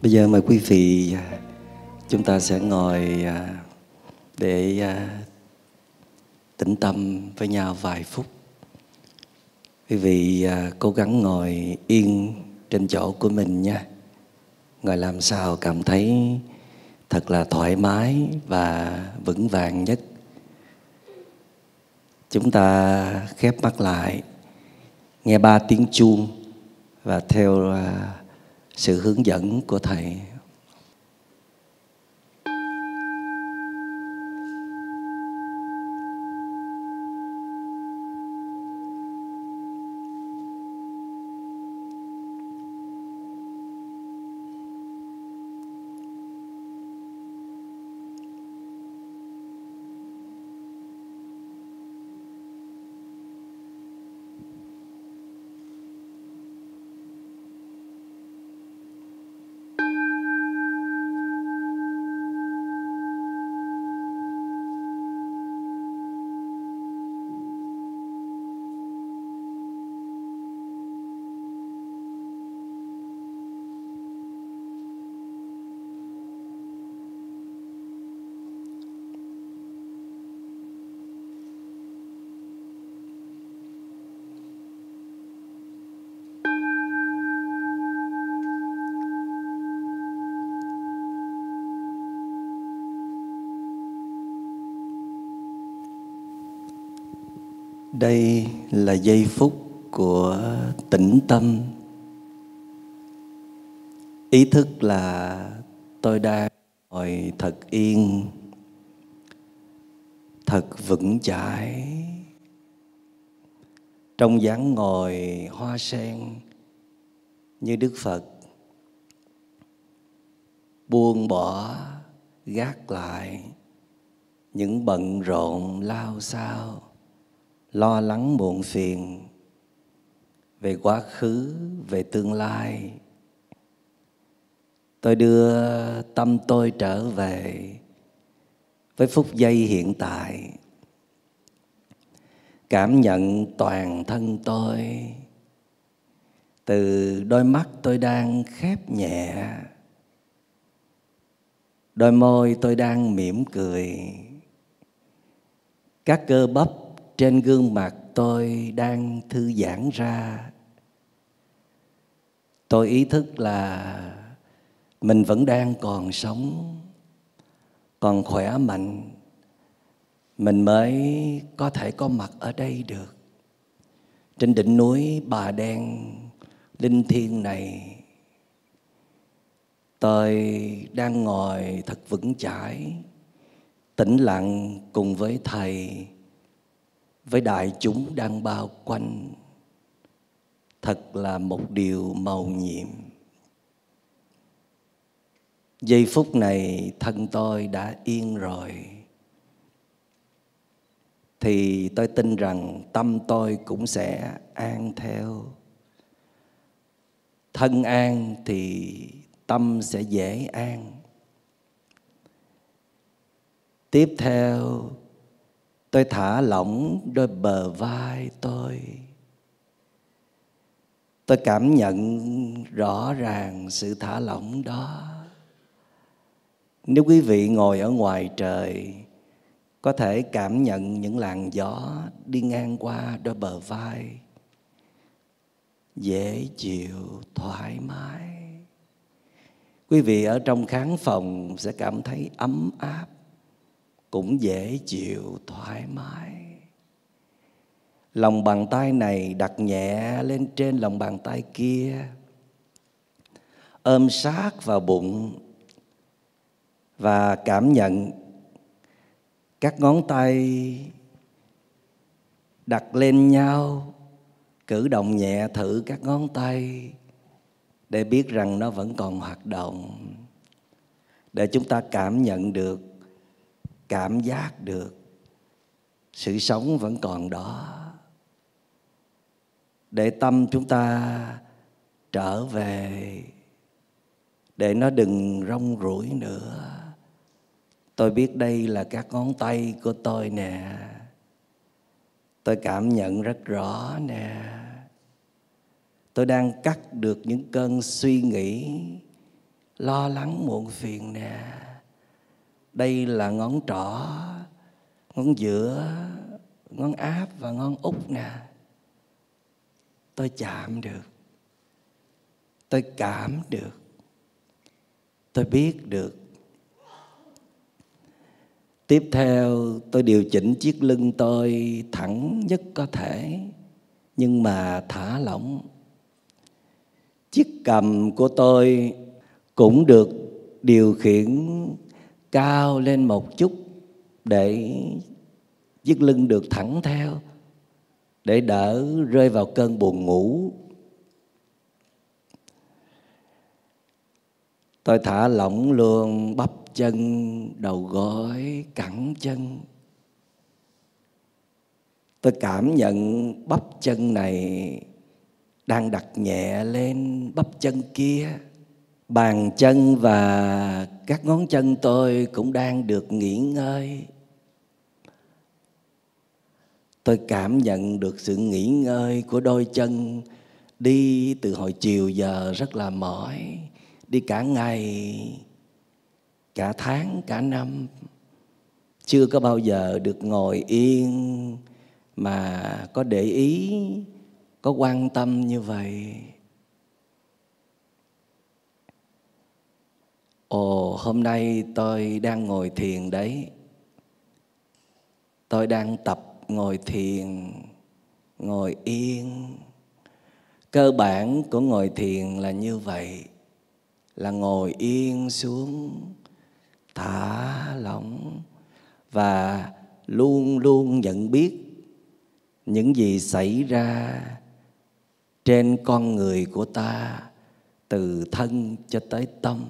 Bây giờ mời quý vị chúng ta sẽ ngồi để tĩnh tâm với nhau vài phút. Quý vị cố gắng ngồi yên trên chỗ của mình nha. Ngồi làm sao cảm thấy thật là thoải mái và vững vàng nhất. Chúng ta khép mắt lại, nghe 3 tiếng chuông và theo sự hướng dẫn của Thầy. Đây là giây phút của tĩnh tâm. Ý thức là tôi đang ngồi thật yên, thật vững chãi, trong dáng ngồi hoa sen như Đức Phật, buông bỏ, gác lại những bận rộn lao xao, lo lắng muộn phiền về quá khứ, về tương lai. Tôi đưa tâm tôi trở về với phút giây hiện tại, cảm nhận toàn thân tôi, từ đôi mắt tôi đang khép nhẹ, đôi môi tôi đang mỉm cười, các cơ bắp trên gương mặt tôi đang thư giãn ra. Tôi ý thức là mình vẫn đang còn sống, còn khỏe mạnh, mình mới có thể có mặt ở đây được. Trên đỉnh núi Bà Đen linh thiêng này, tôi đang ngồi thật vững chãi, tĩnh lặng cùng với Thầy, với đại chúng đang bao quanh. Thật là một điều mầu nhiệm. Giây phút này thân tôi đã yên rồi, thì tôi tin rằng tâm tôi cũng sẽ an theo. Thân an thì tâm sẽ dễ an. Tiếp theo, tôi thả lỏng đôi bờ vai tôi. Tôi cảm nhận rõ ràng sự thả lỏng đó. Nếu quý vị ngồi ở ngoài trời, có thể cảm nhận những làn gió đi ngang qua đôi bờ vai, dễ chịu, thoải mái. Quý vị ở trong khán phòng sẽ cảm thấy ấm áp, cũng dễ chịu, thoải mái. Lòng bàn tay này đặt nhẹ lên trên lòng bàn tay kia, ôm sát vào bụng và cảm nhận các ngón tay đặt lên nhau. Cử động nhẹ thử các ngón tay để biết rằng nó vẫn còn hoạt động, để chúng ta cảm nhận được, cảm giác được sự sống vẫn còn đó, để tâm chúng ta trở về, để nó đừng rong ruổi nữa. Tôi biết đây là các ngón tay của tôi nè, tôi cảm nhận rất rõ nè. Tôi đang cắt được những cơn suy nghĩ lo lắng muộn phiền nè. Đây là ngón trỏ, ngón giữa, ngón áp và ngón út nè. Tôi chạm được, tôi cảm được, tôi biết được. Tiếp theo tôi điều chỉnh chiếc lưng tôi thẳng nhất có thể, nhưng mà thả lỏng. Chiếc cằm của tôi cũng được điều khiển cao lên một chút để chiếc lưng được thẳng theo, để đỡ rơi vào cơn buồn ngủ. Tôi thả lỏng luôn bắp chân, đầu gối, cẳng chân. Tôi cảm nhận bắp chân này đang đặt nhẹ lên bắp chân kia. Bàn chân và các ngón chân tôi cũng đang được nghỉ ngơi. Tôi cảm nhận được sự nghỉ ngơi của đôi chân đi từ hồi chiều giờ rất là mỏi, đi cả ngày, cả tháng, cả năm. Chưa có bao giờ được ngồi yên mà có để ý, có quan tâm như vậy. Ồ, hôm nay tôi đang ngồi thiền đấy. Tôi đang tập ngồi thiền, ngồi yên. Cơ bản của ngồi thiền là như vậy, là ngồi yên xuống, thả lỏng và luôn luôn nhận biết những gì xảy ra trên con người của ta, từ thân cho tới tâm.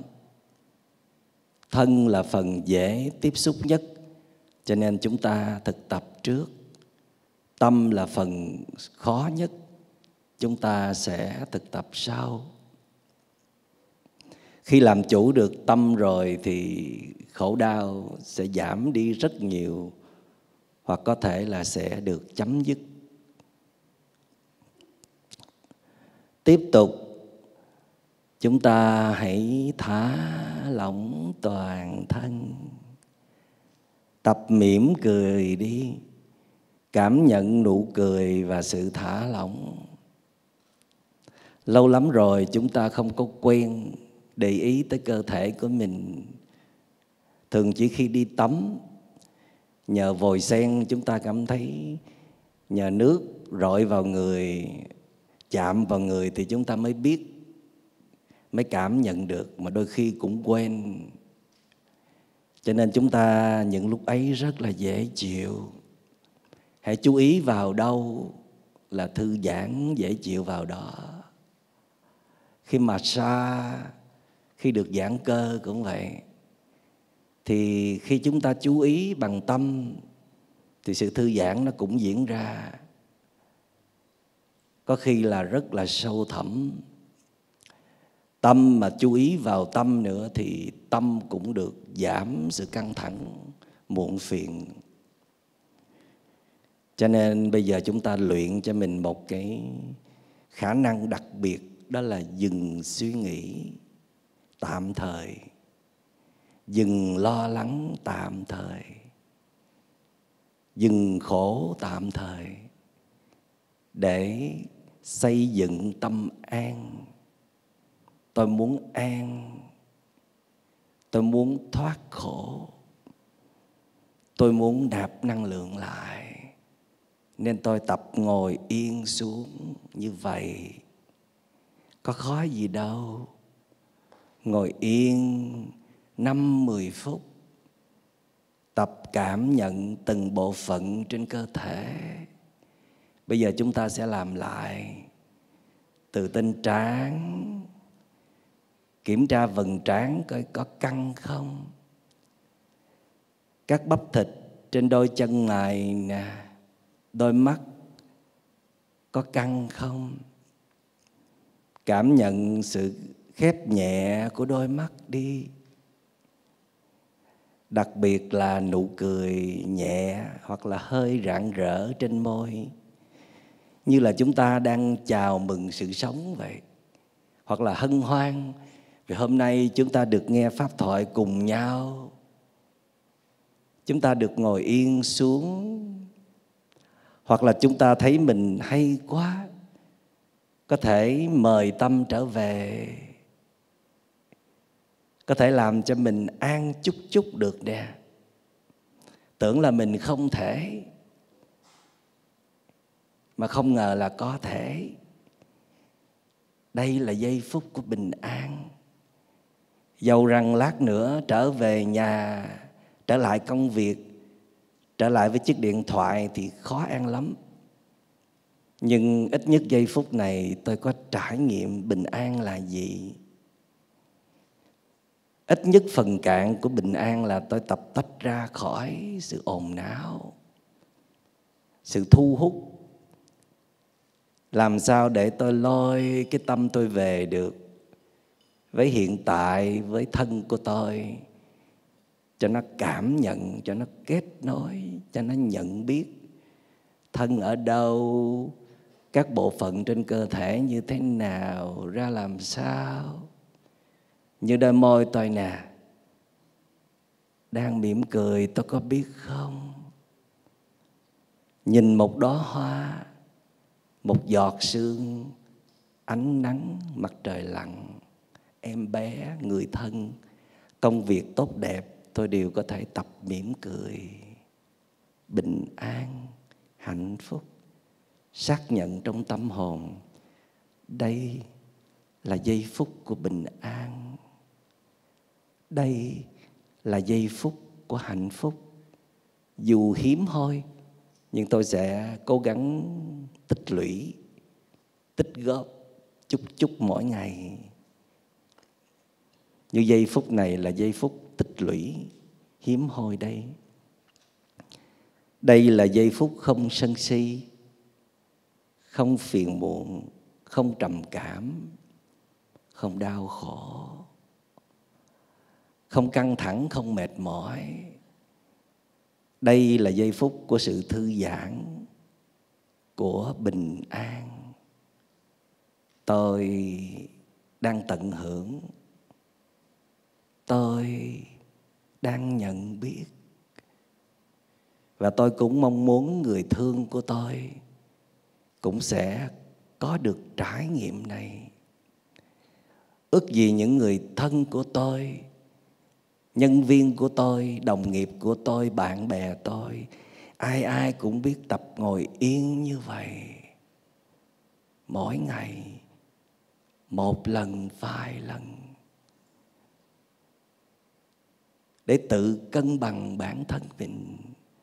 Thân là phần dễ tiếp xúc nhất, cho nên chúng ta thực tập trước. Tâm là phần khó nhất, chúng ta sẽ thực tập sau. Khi làm chủ được tâm rồi thì khổ đau sẽ giảm đi rất nhiều, hoặc có thể là sẽ được chấm dứt. Tiếp tục, chúng ta hãy thả lỏng toàn thân. Tập mỉm cười đi. Cảm nhận nụ cười và sự thả lỏng. Lâu lắm rồi chúng ta không có quen để ý tới cơ thể của mình. Thường chỉ khi đi tắm, nhờ vòi sen chúng ta cảm thấy, nhờ nước rọi vào người, chạm vào người thì chúng ta mới biết, mới cảm nhận được, mà đôi khi cũng quên. Cho nên chúng ta những lúc ấy rất là dễ chịu. Hãy chú ý vào đâu là thư giãn dễ chịu vào đó. Khi massage, khi được giãn cơ cũng vậy. Thì khi chúng ta chú ý bằng tâm thì sự thư giãn nó cũng diễn ra. Có khi là rất là sâu thẳm. Tâm mà chú ý vào tâm nữa thì tâm cũng được giảm sự căng thẳng, muộn phiền. Cho nên bây giờ chúng ta luyện cho mình một cái khả năng đặc biệt, đó là dừng suy nghĩ tạm thời, dừng lo lắng tạm thời, dừng khổ tạm thời, để xây dựng tâm an. Tôi muốn an, tôi muốn thoát khổ, tôi muốn nạp năng lượng lại. Nên tôi tập ngồi yên xuống như vậy. Có khó gì đâu. Ngồi yên 5-10 phút. Tập cảm nhận từng bộ phận trên cơ thể. Bây giờ chúng ta sẽ làm lại. Từ tên trán, kiểm tra vầng trán coi có căng không. Các bắp thịt trên đôi chân mày nè, đôi mắt có căng không. Cảm nhận sự khép nhẹ của đôi mắt đi. Đặc biệt là nụ cười nhẹ hoặc là hơi rạng rỡ trên môi, như là chúng ta đang chào mừng sự sống vậy. Hoặc là hân hoan Vì hôm nay chúng ta được nghe pháp thoại cùng nhau. Chúng ta được ngồi yên xuống. Hoặc là chúng ta thấy mình hay quá, có thể mời tâm trở về, có thể làm cho mình an chút chút được nè. Tưởng là mình không thể, mà không ngờ là có thể. Đây là giây phút của bình an. Dầu rằng lát nữa trở về nhà, trở lại công việc, trở lại với chiếc điện thoại thì khó ăn lắm. Nhưng ít nhất giây phút này tôi có trải nghiệm bình an là gì. Ít nhất phần cạn của bình an là tôi tập tách ra khỏi sự ồn náo, sự thu hút. Làm sao để tôi lôi cái tâm tôi về được với hiện tại, với thân của tôi, cho nó cảm nhận, cho nó kết nối, cho nó nhận biết thân ở đâu, các bộ phận trên cơ thể như thế nào, ra làm sao. Như đôi môi tôi nè, đang mỉm cười, tôi có biết không? Nhìn một đóa hoa, một giọt sương, ánh nắng, mặt trời lặn, em bé, người thân, công việc tốt đẹp, tôi đều có thể tập mỉm cười. Bình an, hạnh phúc, xác nhận trong tâm hồn, đây là giây phút của bình an. Đây là giây phút của hạnh phúc. Dù hiếm hoi, nhưng tôi sẽ cố gắng tích lũy, tích góp chút chút mỗi ngày. Như giây phút này là giây phút tích lũy hiếm hoi đây. Đây là giây phút không sân si, không phiền muộn, không trầm cảm, không đau khổ, không căng thẳng, không mệt mỏi. Đây là giây phút của sự thư giãn, của bình an. Tôi đang tận hưởng, tôi đang nhận biết. Và tôi cũng mong muốn người thương của tôi cũng sẽ có được trải nghiệm này. Ước gì những người thân của tôi, nhân viên của tôi, đồng nghiệp của tôi, bạn bè tôi, ai ai cũng biết tập ngồi yên như vậy. Mỗi ngày, một lần, vài lần, để tự cân bằng bản thân mình.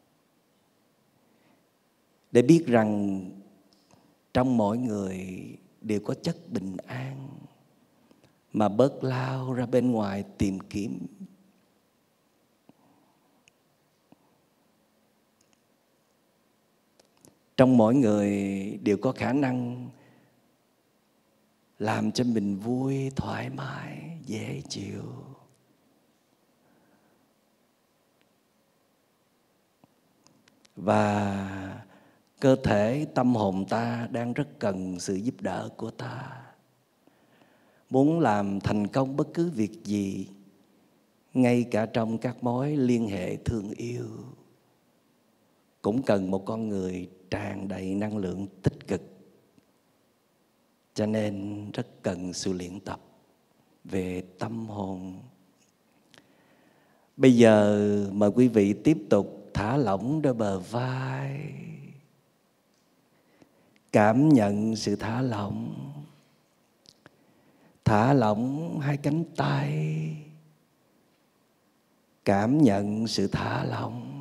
Để biết rằng trong mỗi người đều có chất bình an, mà bớt lao ra bên ngoài tìm kiếm. Trong mỗi người đều có khả năng làm cho mình vui, thoải mái, dễ chịu. Và cơ thể, tâm hồn ta đang rất cần sự giúp đỡ của ta. Muốn làm thành công bất cứ việc gì, ngay cả trong các mối liên hệ thương yêu, cũng cần một con người tràn đầy năng lượng tích cực. Cho nên rất cần sự luyện tập về tâm hồn. Bây giờ mời quý vị tiếp tục thả lỏng đôi bờ vai. Cảm nhận sự thả lỏng. Thả lỏng hai cánh tay. Cảm nhận sự thả lỏng.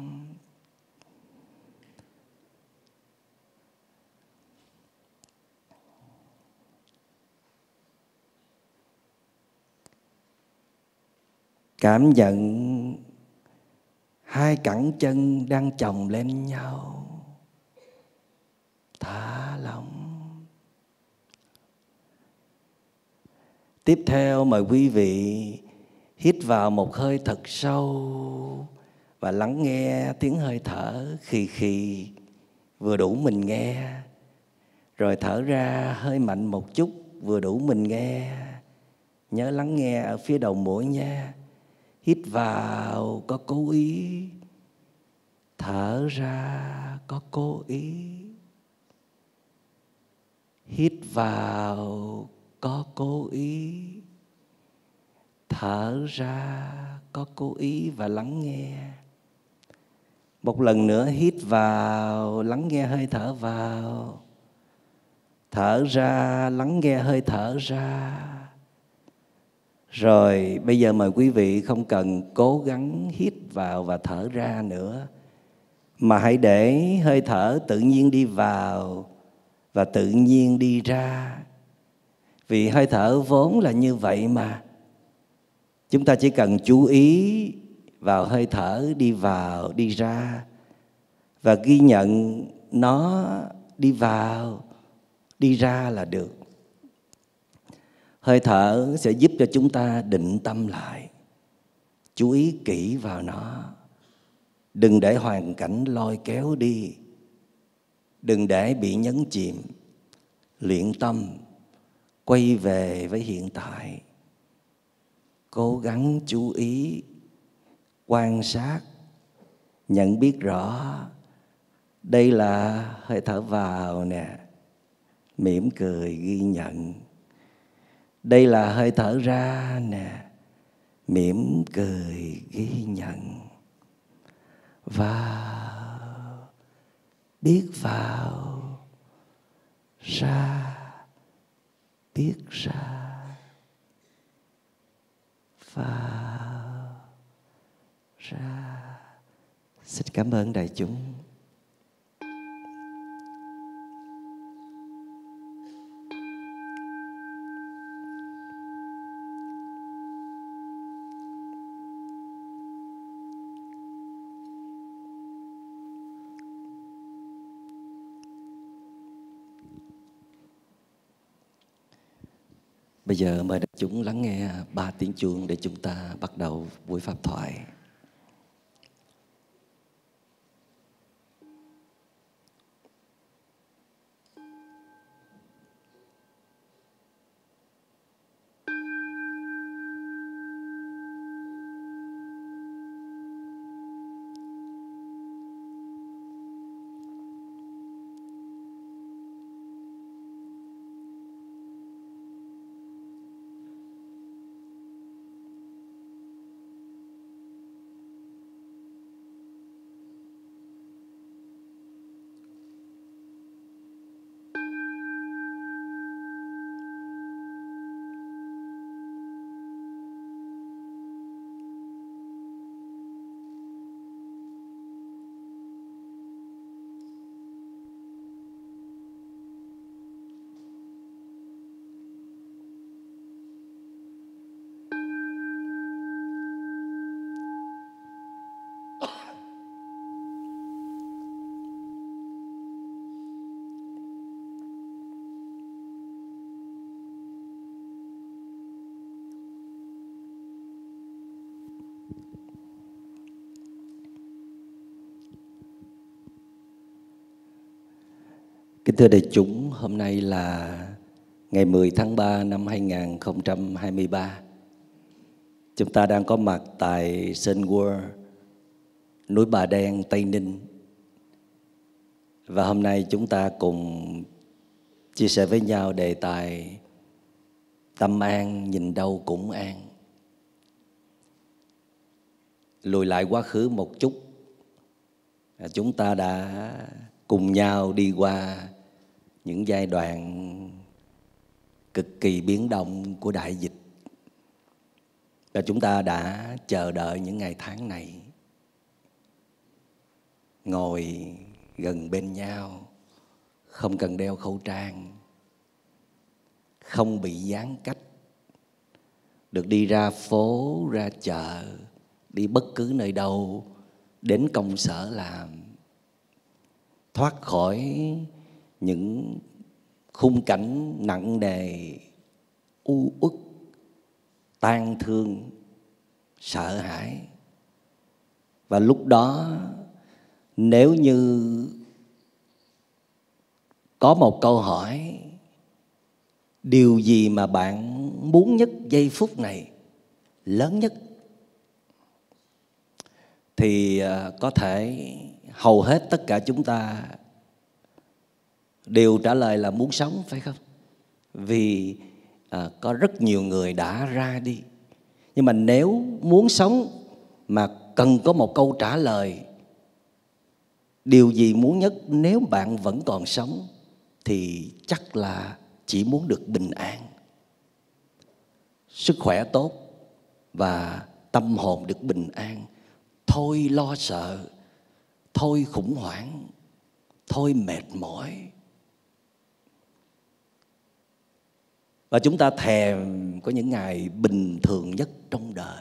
Cảm nhận hai cẳng chân đang chồng lên nhau. Thả lỏng. Tiếp theo mời quý vị hít vào một hơi thật sâu và lắng nghe tiếng hơi thở khì khì vừa đủ mình nghe. Rồi thở ra hơi mạnh một chút vừa đủ mình nghe. Nhớ lắng nghe ở phía đầu mũi nha. Hít vào có cố ý, thở ra có cố ý. Hít vào có cố ý, thở ra có cố ý và lắng nghe. Một lần nữa hít vào, lắng nghe hơi thở vào. Thở ra, lắng nghe hơi thở ra. Rồi bây giờ mời quý vị không cần cố gắng hít vào và thở ra nữa, mà hãy để hơi thở tự nhiên đi vào và tự nhiên đi ra. Vì hơi thở vốn là như vậy mà. Chúng ta chỉ cần chú ý vào hơi thở đi vào, đi ra và ghi nhận nó đi vào, đi ra là được. Hơi thở sẽ giúp cho chúng ta định tâm lại, chú ý kỹ vào nó. Đừng để hoàn cảnh lôi kéo đi, đừng để bị nhấn chìm. Luyện tâm, quay về với hiện tại. Cố gắng chú ý, quan sát, nhận biết rõ. Đây là hơi thở vào nè, mỉm cười ghi nhận. Đây là hơi thở ra nè, mỉm cười ghi nhận. Vào, biết vào, ra, biết ra. Vào, ra. Xin cảm ơn đại chúng. Bây giờ mời đại chúng lắng nghe 3 tiếng chuông để chúng ta bắt đầu buổi pháp thoại. Kính thưa đại chúng, hôm nay là ngày 10 tháng 3 năm 2023. Chúng ta đang có mặt tại Sun World, núi Bà Đen, Tây Ninh. Và hôm nay chúng ta cùng chia sẻ với nhau đề tài tâm an, nhìn đâu cũng an. Lùi lại quá khứ một chút, chúng ta đã cùng nhau đi qua những giai đoạn cực kỳ biến động của đại dịch. Và chúng ta đã chờ đợi những ngày tháng này, ngồi gần bên nhau, không cần đeo khẩu trang, không bị giãn cách, được đi ra phố, ra chợ, đi bất cứ nơi đâu, đến công sở làm, thoát khỏi những khung cảnh nặng nề, u uất, tang thương, sợ hãi. Và lúc đó nếu như có một câu hỏi Điều gì mà bạn muốn nhất giây phút này, lớn nhất? Thì có thể hầu hết tất cả chúng ta đều trả lời là muốn sống, phải không? Vì có rất nhiều người đã ra đi. Nhưng mà nếu muốn sống mà cần có một câu trả lời, điều gì muốn nhất nếu bạn vẫn còn sống, thì chắc là chỉ muốn được bình an, sức khỏe tốt và tâm hồn được bình an. Thôi lo sợ, thôi khủng hoảng, thôi mệt mỏi. Và chúng ta thèm có những ngày bình thường nhất trong đời.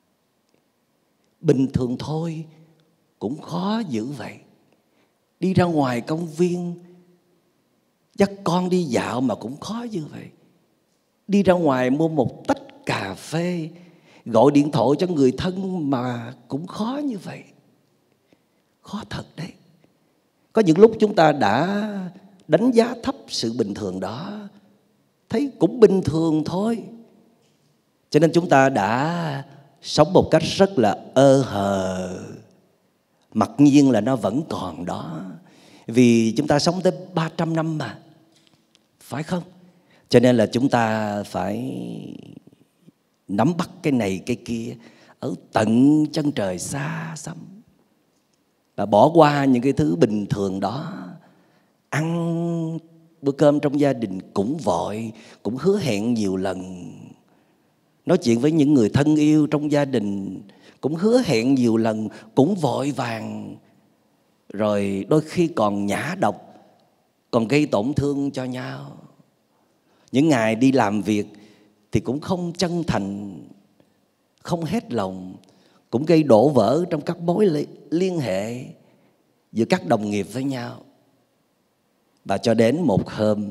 Bình thường thôi cũng khó dữ vậy. Đi ra ngoài công viên dắt con đi dạo mà cũng khó như vậy. Đi ra ngoài mua một tách cà phê, gọi điện thoại cho người thân mà cũng khó như vậy. Khó thật đấy. Có những lúc chúng ta đã đánh giá thấp sự bình thường đó, thấy cũng bình thường thôi, cho nên chúng ta đã sống một cách rất là ơ hờ, mặc nhiên là nó vẫn còn đó. Vì chúng ta sống tới 300 năm mà, phải không? Cho nên là chúng ta phải nắm bắt cái này cái kia ở tận chân trời xa xăm, và bỏ qua những cái thứ bình thường đó. Ăn bữa cơm trong gia đình cũng vội, cũng hứa hẹn nhiều lần. Nói chuyện với những người thân yêu trong gia đình cũng hứa hẹn nhiều lần, cũng vội vàng. Rồi đôi khi còn nhã độc, còn gây tổn thương cho nhau. Những ngày đi làm việc thì cũng không chân thành, không hết lòng, cũng gây đổ vỡ trong các mối liên hệ giữa các đồng nghiệp với nhau. Và cho đến một hôm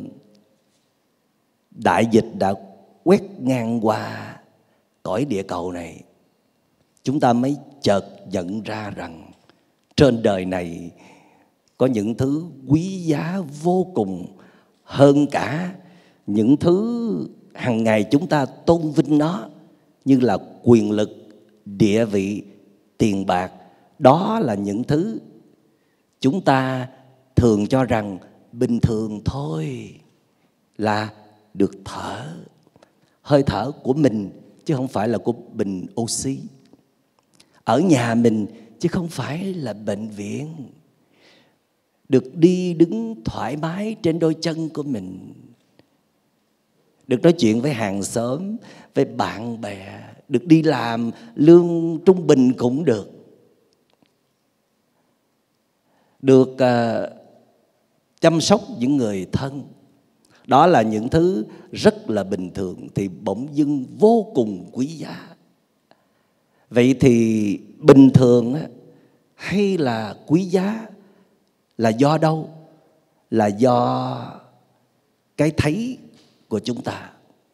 đại dịch đã quét ngang qua cõi địa cầu này, chúng ta mới chợt nhận ra rằng trên đời này có những thứ quý giá vô cùng hơn cả những thứ hàng ngày chúng ta tôn vinh nó, như là quyền lực, địa vị, tiền bạc. Đó là những thứ chúng ta thường cho rằng bình thường thôi, là được thở, hơi thở của mình chứ không phải là của bình oxy, ở nhà mình chứ không phải là bệnh viện, được đi đứng thoải mái trên đôi chân của mình, được nói chuyện với hàng xóm, với bạn bè, được đi làm lương trung bình cũng được, được chăm sóc những người thân. Đó là những thứ rất là bình thường thì bỗng dưng vô cùng quý giá. Vậy thì bình thường hay là quý giá là do đâu? Là do cái thấy của chúng ta.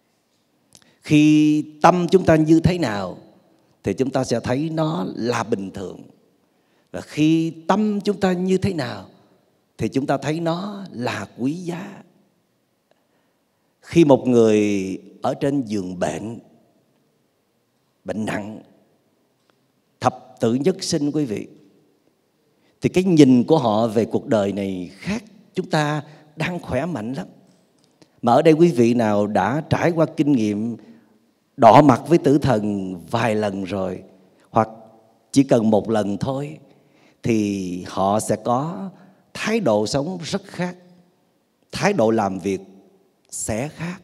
Khi tâm chúng ta như thế nào thì chúng ta sẽ thấy nó là bình thường. Và khi tâm chúng ta như thế nào thì chúng ta thấy nó là quý giá. Khi một người ở trên giường bệnh, bệnh nặng, thập tử nhất sinh quý vị, thì cái nhìn của họ về cuộc đời này khác chúng ta đang khỏe mạnh lắm. Mà ở đây quý vị nào đã trải qua kinh nghiệm đọ mặt với tử thần vài lần rồi, hoặc chỉ cần một lần thôi, thì họ sẽ có thái độ sống rất khác, thái độ làm việc sẽ khác.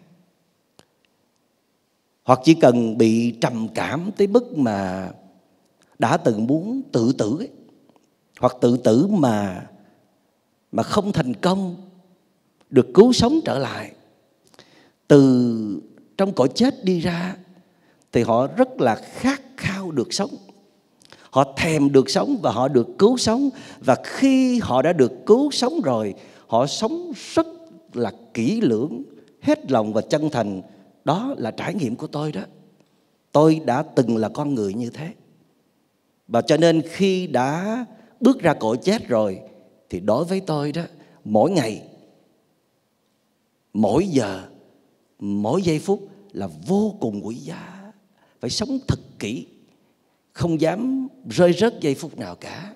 Hoặc chỉ cần bị trầm cảm tới mức mà đã từng muốn tự tử ấy, hoặc tự tử mà không thành công, được cứu sống trở lại, từ trong cõi chết đi ra, thì họ rất là khát khao được sống. Họ thèm được sống và họ được cứu sống. Và khi họ đã được cứu sống rồi, họ sống rất là kỹ lưỡng, hết lòng và chân thành. Đó là trải nghiệm của tôi đó. Tôi đã từng là con người như thế. Và cho nên khi đã bước ra cõi chết rồi, thì đối với tôi đó, mỗi ngày, mỗi giờ mỗi giây phút là vô cùng quý giá. Phải sống thật kỹ, không dám rơi rớt giây phút nào cả.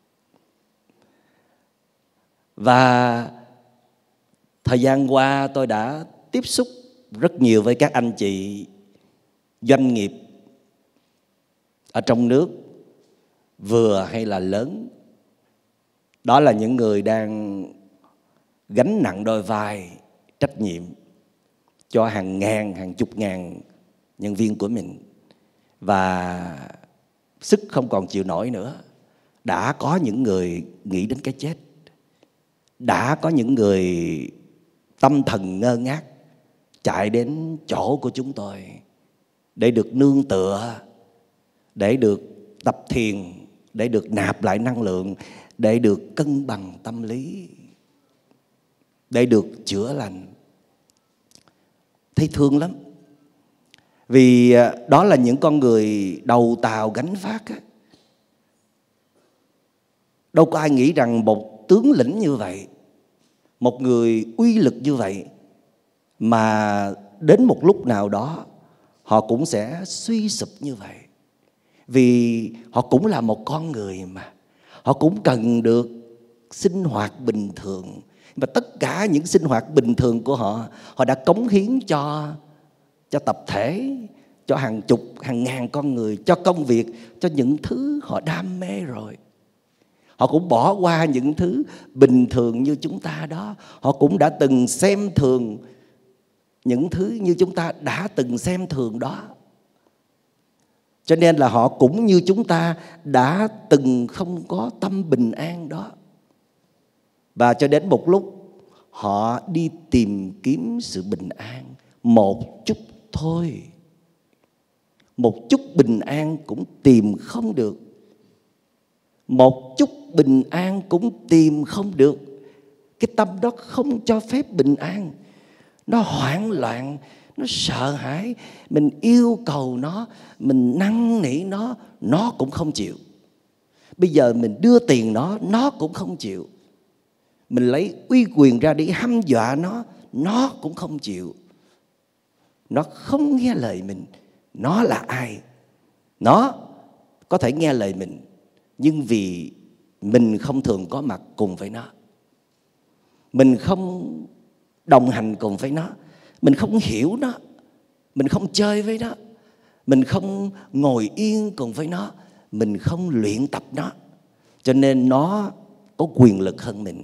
Và thời gian qua tôi đã tiếp xúc rất nhiều với các anh chị doanh nghiệp ở trong nước, vừa hay là lớn. Đó là những người đang gánh nặng đôi vai trách nhiệm cho hàng ngàn, hàng chục ngàn nhân viên của mình. Và sức không còn chịu nổi nữa. Đã có những người nghĩ đến cái chết. Đã có những người tâm thần ngơ ngác chạy đến chỗ của chúng tôi để được nương tựa, để được tập thiền, để được nạp lại năng lượng, để được cân bằng tâm lý, để được chữa lành. Thấy thương lắm. Vì đó là những con người đầu tàu gánh vác. Đâu có ai nghĩ rằng một tướng lĩnh như vậy, một người uy lực như vậy, mà đến một lúc nào đó họ cũng sẽ suy sụp như vậy. Vì họ cũng là một con người mà. Họ cũng cần được sinh hoạt bình thường. Và tất cả những sinh hoạt bình thường của họ, họ đã cống hiến cho tập thể, cho hàng chục, hàng ngàn con người, cho công việc, cho những thứ họ đam mê rồi. Họ cũng bỏ qua những thứ bình thường như chúng ta đó. Họ cũng đã từng xem thường những thứ như chúng ta đã từng xem thường đó. Cho nên là họ cũng như chúng ta đã từng không có tâm bình an đó. Và cho đến một lúc họ đi tìm kiếm sự bình an một chút thôi. Một chút bình an cũng tìm không được. Một chút bình an cũng tìm không được. Cái tâm đó không cho phép bình an. Nó hoảng loạn, nó sợ hãi. Mình yêu cầu nó, mình năn nỉ nó cũng không chịu. Bây giờ mình đưa tiền nó cũng không chịu. Mình lấy uy quyền ra để hăm dọa nó cũng không chịu. Nó không nghe lời mình. Nó là ai? Nó có thể nghe lời mình, nhưng vì mình không thường có mặt cùng với nó, mình không đồng hành cùng với nó, mình không hiểu nó, mình không chơi với nó, mình không ngồi yên cùng với nó, mình không luyện tập nó, cho nên nó có quyền lực hơn mình.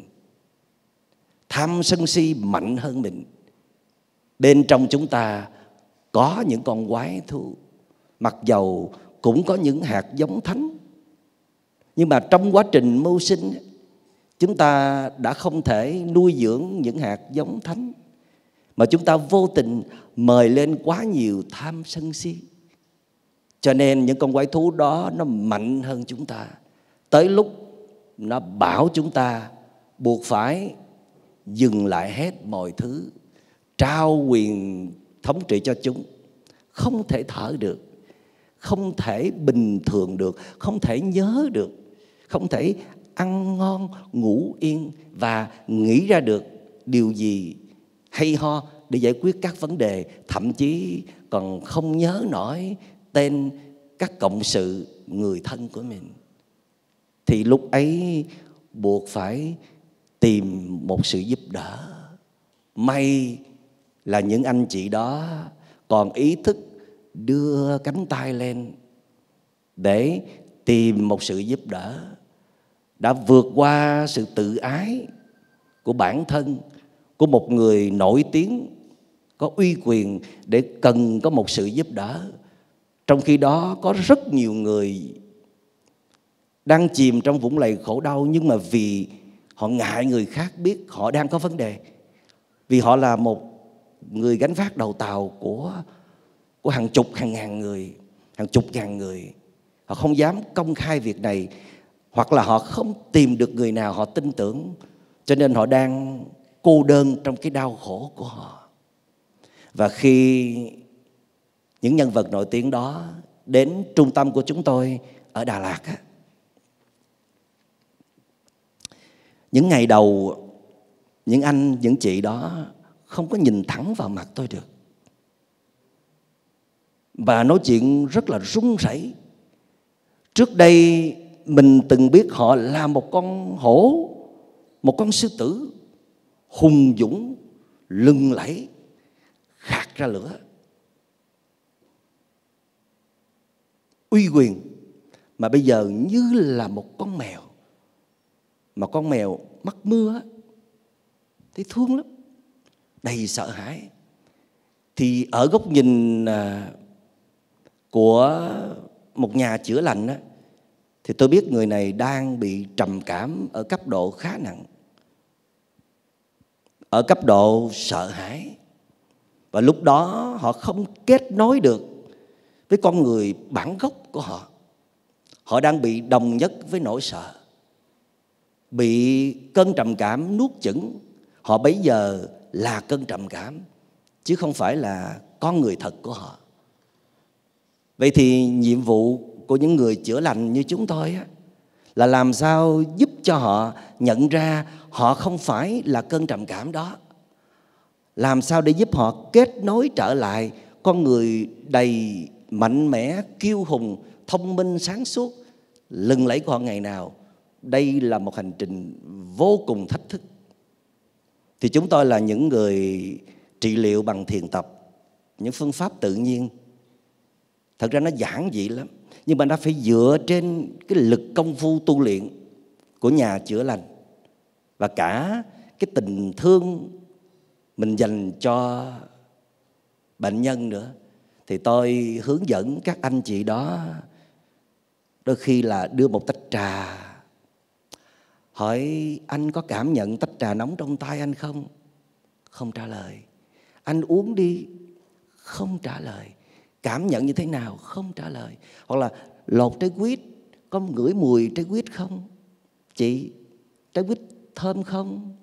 Tham sân si mạnh hơn mình. Bên trong chúng ta có những con quái thú, mặc dầu cũng có những hạt giống thánh. Nhưng mà trong quá trình mưu sinh, chúng ta đã không thể nuôi dưỡng những hạt giống thánh, mà chúng ta vô tình mời lên quá nhiều tham sân si. Cho nên những con quái thú đó nó mạnh hơn chúng ta. Tới lúc nó bảo chúng ta buộc phải dừng lại hết mọi thứ, trao quyền thống trị cho chúng. Không thể thở được, không thể bình thường được, không thể nhớ được, không thể ăn ngon ngủ yên và nghĩ ra được điều gì hay ho để giải quyết các vấn đề. Thậm chí còn không nhớ nổi tên các cộng sự, người thân của mình. Thì lúc ấy buộc phải tìm một sự giúp đỡ. May là những anh chị đó còn ý thức đưa cánh tay lên để tìm một sự giúp đỡ, đã vượt qua sự tự ái của bản thân, của một người nổi tiếng, có uy quyền để cần có một sự giúp đỡ. Trong khi đó có rất nhiều người đang chìm trong vũng lầy khổ đau, nhưng mà vì họ ngại người khác biết họ đang có vấn đề, vì họ là một người gánh vác đầu tàu của hàng chục, hàng ngàn người, hàng chục ngàn người. Họ không dám công khai việc này, hoặc là họ không tìm được người nào họ tin tưởng, cho nên họ đang cô đơn trong cái đau khổ của họ. Và khi những nhân vật nổi tiếng đó đến trung tâm của chúng tôi ở Đà Lạt á, những ngày đầu, những anh, những chị đó không có nhìn thẳng vào mặt tôi được. và nói chuyện rất là run rẩy. Trước đây mình từng biết họ là một con hổ, một con sư tử hùng dũng, lừng lẫy, khạc ra lửa, uy quyền. Mà bây giờ như là một con mèo, mà con mèo mắc mưa, thấy thương lắm, đầy sợ hãi. Thì ở góc nhìn của một nhà chữa lành á, thì tôi biết người này đang bị trầm cảm ở cấp độ khá nặng, ở cấp độ sợ hãi. Và lúc đó họ không kết nối được với con người bản gốc của họ. Họ đang bị đồng nhất với nỗi sợ, bị cơn trầm cảm nuốt chửng. Họ bấy giờ là cơn trầm cảm, chứ không phải là con người thật của họ. Vậy thì nhiệm vụ của những người chữa lành như chúng tôi á, là làm sao giúp cho họ nhận ra họ không phải là cơn trầm cảm đó. Làm sao để giúp họ kết nối trở lại con người đầy mạnh mẽ, kiêu hùng, thông minh, sáng suốt, lừng lẫy của họ ngày nào. Đây là một hành trình vô cùng thách thức. Thì chúng tôi là những người trị liệu bằng thiền tập, những phương pháp tự nhiên. Thật ra nó giản dị lắm, nhưng mà nó phải dựa trên cái lực công phu tu luyện của nhà chữa lành, và cả cái tình thương mình dành cho bệnh nhân nữa. Thì tôi hướng dẫn các anh chị đó, đôi khi là đưa một tách trà, hỏi anh có cảm nhận tách trà nóng trong tay anh không? Không trả lời. Anh uống đi, không trả lời. Cảm nhận như thế nào? Không trả lời. Hoặc là lột trái quýt, có ngửi mùi trái quýt không? Chị, trái quýt thơm không?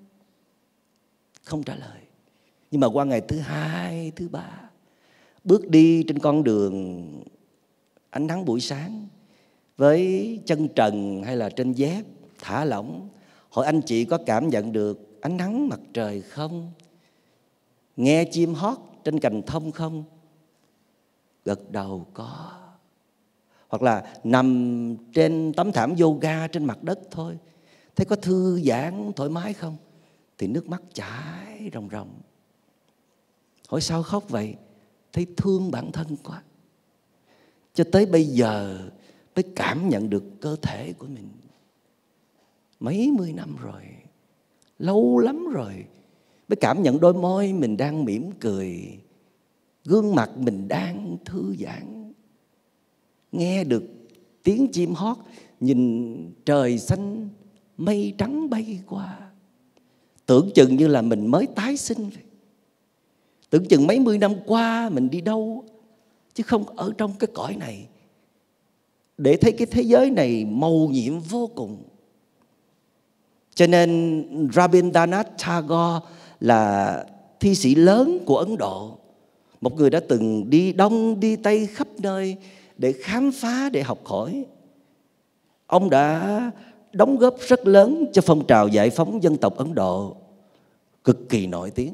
Không trả lời. Nhưng mà qua ngày thứ hai, thứ ba, bước đi trên con đường ánh nắng buổi sáng, với chân trần hay là trên dép, thả lỏng, hỏi anh chị có cảm nhận được ánh nắng mặt trời không? Nghe chim hót trên cành thông không? Gật đầu có. Hoặc là nằm trên tấm thảm yoga trên mặt đất thôi, thấy có thư giãn, thoải mái không? Thì nước mắt chảy ròng ròng. Hỏi sao khóc vậy? Thấy thương bản thân quá. Cho tới bây giờ mới cảm nhận được cơ thể của mình. Mấy mươi năm rồi, lâu lắm rồi, mới cảm nhận đôi môi mình đang mỉm cười, gương mặt mình đang thư giãn, nghe được tiếng chim hót, nhìn trời xanh mây trắng bay qua. Tưởng chừng như là mình mới tái sinh vậy. Tưởng chừng mấy mươi năm qua mình đi đâu, chứ không ở trong cái cõi này, để thấy cái thế giới này màu nhiệm vô cùng. Cho nên Rabindranath Tagore là thi sĩ lớn của Ấn Độ, một người đã từng đi Đông đi Tây khắp nơi để khám phá, để học hỏi. Ông đã đóng góp rất lớn cho phong trào giải phóng dân tộc Ấn Độ, cực kỳ nổi tiếng.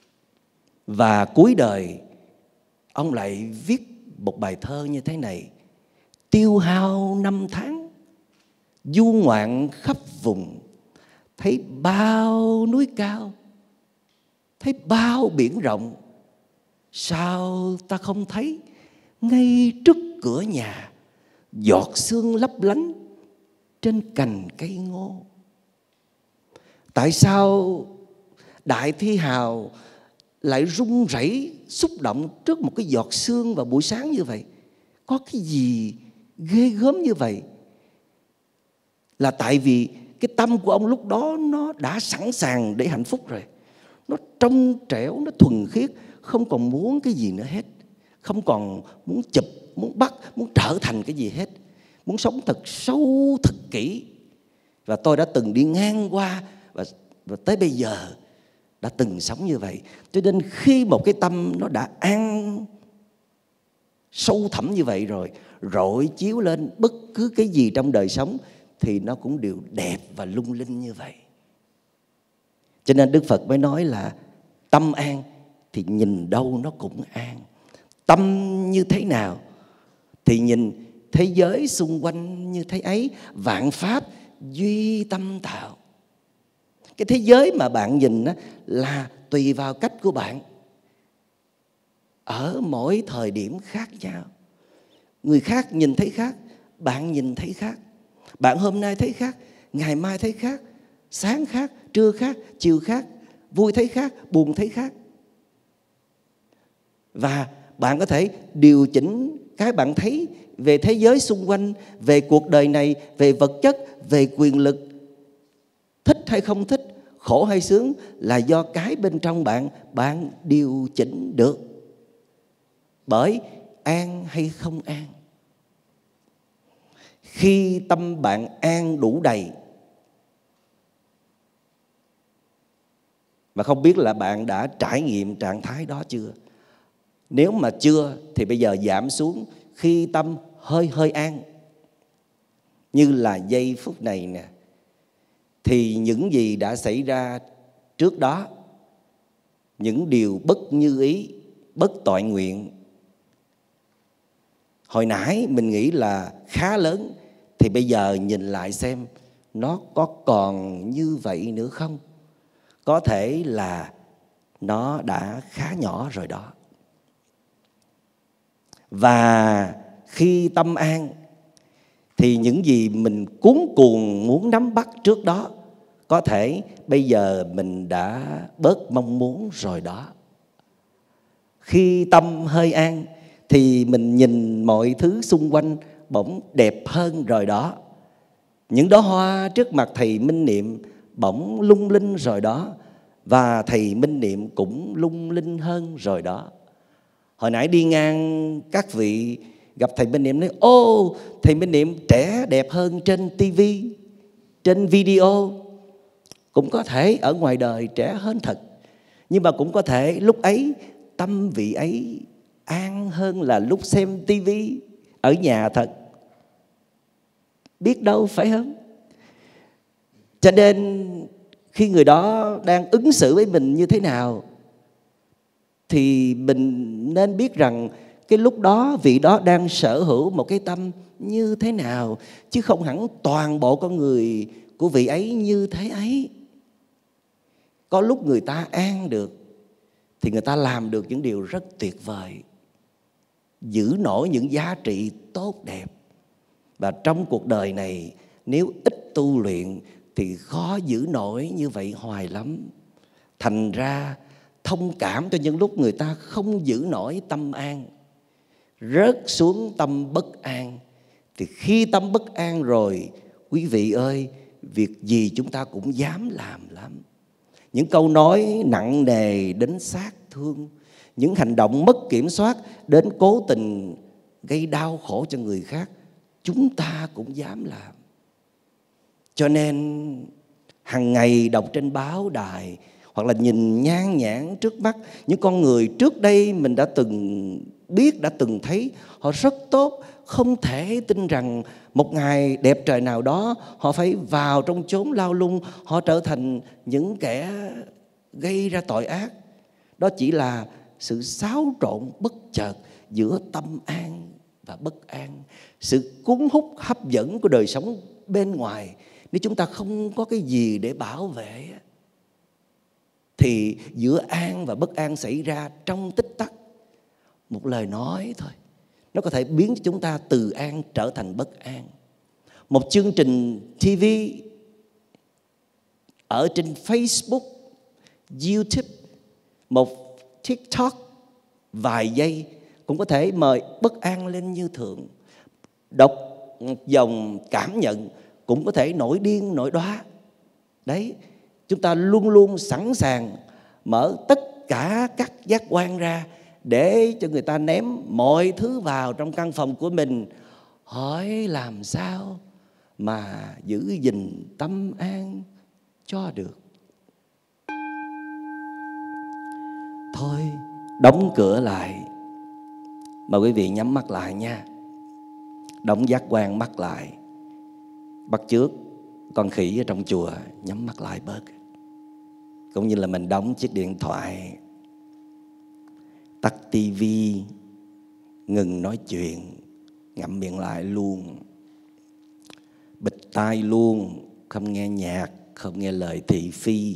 Và cuối đời ông lại viết một bài thơ như thế này: tiêu hao năm tháng, du ngoạn khắp vùng, thấy bao núi cao, thấy bao biển rộng, sao ta không thấy ngay trước cửa nhà giọt sương lấp lánh trên cành cây ngô? Tại sao Đại Thi Hào lại run rẩy xúc động trước một cái giọt sương vào buổi sáng như vậy? Có cái gì ghê gớm như vậy? Là tại vì cái tâm của ông lúc đó nó đã sẵn sàng để hạnh phúc rồi. Nó trong trẻo, nó thuần khiết, không còn muốn cái gì nữa hết. Không còn muốn chụp, muốn bắt, muốn trở thành cái gì hết. Muốn sống thật sâu, thật kỹ. Và tôi đã từng đi ngang qua và tới bây giờ đã từng sống như vậy. Cho nên khi một cái tâm nó đã an sâu thẳm như vậy rồi, rọi chiếu lên bất cứ cái gì trong đời sống thì nó cũng đều đẹp và lung linh như vậy. Cho nên Đức Phật mới nói là tâm an thì nhìn đâu nó cũng an. tâm như thế nào thì nhìn thế giới xung quanh như thế ấy. Vạn pháp duy tâm tạo. Cái thế giới mà bạn nhìn á, là tùy vào cách của bạn. Ở mỗi thời điểm khác nhau, người khác nhìn thấy khác, bạn nhìn thấy khác. Bạn hôm nay thấy khác, ngày mai thấy khác, sáng khác, trưa khác, chiều khác, vui thấy khác, buồn thấy khác. Và bạn có thể điều chỉnh cái bạn thấy về thế giới xung quanh, về cuộc đời này, về vật chất, về quyền lực. Thích hay không thích, khổ hay sướng là do cái bên trong bạn điều chỉnh được. Bởi an hay không an. Khi tâm bạn an đủ đầy, và không biết là bạn đã trải nghiệm trạng thái đó chưa. Nếu mà chưa thì bây giờ giảm xuống. Khi tâm hơi an, như là giây phút này nè, thì những gì đã xảy ra trước đó, những điều bất như ý, bất toại nguyện, hồi nãy mình nghĩ là khá lớn, thì bây giờ nhìn lại xem nó có còn như vậy nữa không? Có thể là nó đã khá nhỏ rồi đó. Và khi tâm an thì những gì mình cuống cuồng muốn nắm bắt trước đó, có thể bây giờ mình đã bớt mong muốn rồi đó. Khi tâm hơi an thì mình nhìn mọi thứ xung quanh bỗng đẹp hơn rồi đó. Những đóa hoa trước mặt thầy Minh Niệm bỗng lung linh rồi đó. Và thầy Minh Niệm cũng lung linh hơn rồi đó. Hồi nãy đi ngang các vị gặp thầy Minh Niệm nói: ô, thầy Minh Niệm trẻ đẹp hơn trên tivi, trên video. Cũng có thể ở ngoài đời trẻ hơn thật, nhưng mà cũng có thể lúc ấy tâm vị ấy an hơn là lúc xem tivi ở nhà thật. Biết đâu phải không? Cho nên khi người đó đang ứng xử với mình như thế nào thì mình nên biết rằng cái lúc đó vị đó đang sở hữu một cái tâm như thế nào, chứ không hẳn toàn bộ con người của vị ấy như thế ấy. Có lúc người ta an được thì người ta làm được những điều rất tuyệt vời, giữ nổi những giá trị tốt đẹp. Và trong cuộc đời này nếu ít tu luyện thì khó giữ nổi như vậy hoài lắm. Thành ra thông cảm cho những lúc người ta không giữ nổi tâm an, rớt xuống tâm bất an. Thì khi tâm bất an rồi, quý vị ơi, việc gì chúng ta cũng dám làm lắm. Những câu nói nặng nề đến sát thương, những hành động mất kiểm soát đến cố tình gây đau khổ cho người khác, chúng ta cũng dám làm. Cho nên hàng ngày đọc trên báo đài hoặc là nhìn nhan nhản trước mắt những con người trước đây mình đã từng biết, đã từng thấy họ rất tốt, không thể tin rằng một ngày đẹp trời nào đó họ phải vào trong chốn lao lung, họ trở thành những kẻ gây ra tội ác. Đó chỉ là sự xáo trộn bất chợt giữa tâm an và bất an, sự cuốn hút hấp dẫn của đời sống bên ngoài. Nếu chúng ta không có cái gì để bảo vệ thì giữa an và bất an xảy ra trong tích tắc. Một lời nói thôi, nó có thể biến chúng ta từ an trở thành bất an. Một chương trình TV ở trên Facebook, YouTube, một TikTok vài giây cũng có thể mời bất an lên như thượng. Đọc một dòng cảm nhận cũng có thể nổi điên nổi đóa. Đấy, chúng ta luôn luôn sẵn sàng mở tất cả các giác quan ra để cho người ta ném mọi thứ vào trong căn phòng của mình. Hỏi làm sao mà giữ gìn tâm an cho được. Thôi, đóng cửa lại. Mời quý vị nhắm mắt lại nha. Đóng giác quan mắt lại. Bắt chước con khỉ ở trong chùa nhắm mắt lại bớt. Cũng như là mình đóng chiếc điện thoại, tắt tivi, ngừng nói chuyện, ngậm miệng lại luôn, bịt tai luôn, không nghe nhạc, không nghe lời thị phi.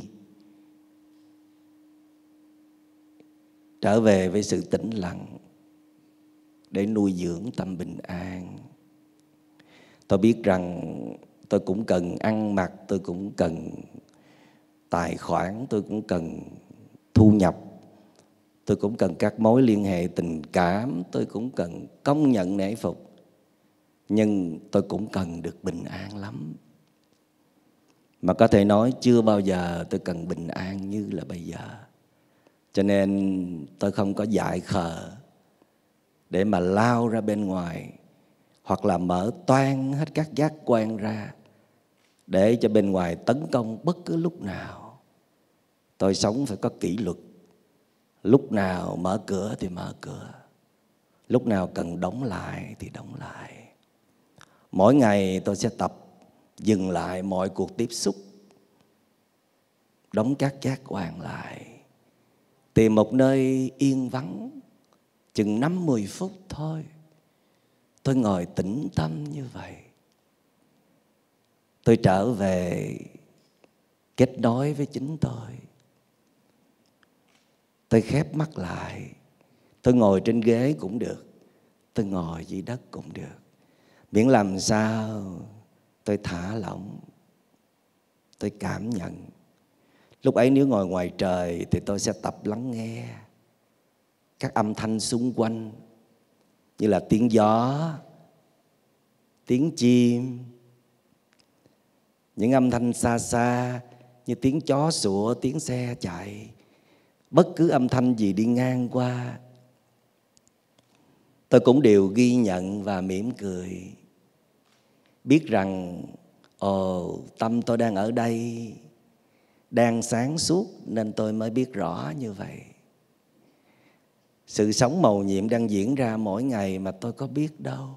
Trở về với sự tĩnh lặng để nuôi dưỡng tâm bình an. Tôi biết rằng tôi cũng cần ăn mặc, tôi cũng cần tài khoản, tôi cũng cần thu nhập, tôi cũng cần các mối liên hệ tình cảm, tôi cũng cần công nhận nể phục. Nhưng tôi cũng cần được bình an lắm. Mà có thể nói chưa bao giờ tôi cần bình an như là bây giờ. Cho nên tôi không có dại khờ để mà lao ra bên ngoài, hoặc là mở toang hết các giác quan ra để cho bên ngoài tấn công bất cứ lúc nào. Tôi sống phải có kỷ luật. Lúc nào mở cửa thì mở cửa, lúc nào cần đóng lại thì đóng lại. Mỗi ngày tôi sẽ tập dừng lại mọi cuộc tiếp xúc, đóng các giác quan lại, tìm một nơi yên vắng chừng 5-10 phút thôi. Tôi ngồi tĩnh tâm như vậy. Tôi trở về kết nối với chính tôi. Tôi khép mắt lại. Tôi ngồi trên ghế cũng được, tôi ngồi dưới đất cũng được. Miễn làm sao tôi thả lỏng, tôi cảm nhận. Lúc ấy nếu ngồi ngoài trời thì tôi sẽ tập lắng nghe các âm thanh xung quanh, như là tiếng gió, tiếng chim, những âm thanh xa xa như tiếng chó sủa, tiếng xe chạy, bất cứ âm thanh gì đi ngang qua. Tôi cũng đều ghi nhận và mỉm cười, biết rằng tâm tôi đang ở đây, đang sáng suốt nên tôi mới biết rõ như vậy. Sự sống mầu nhiệm đang diễn ra mỗi ngày mà tôi có biết đâu.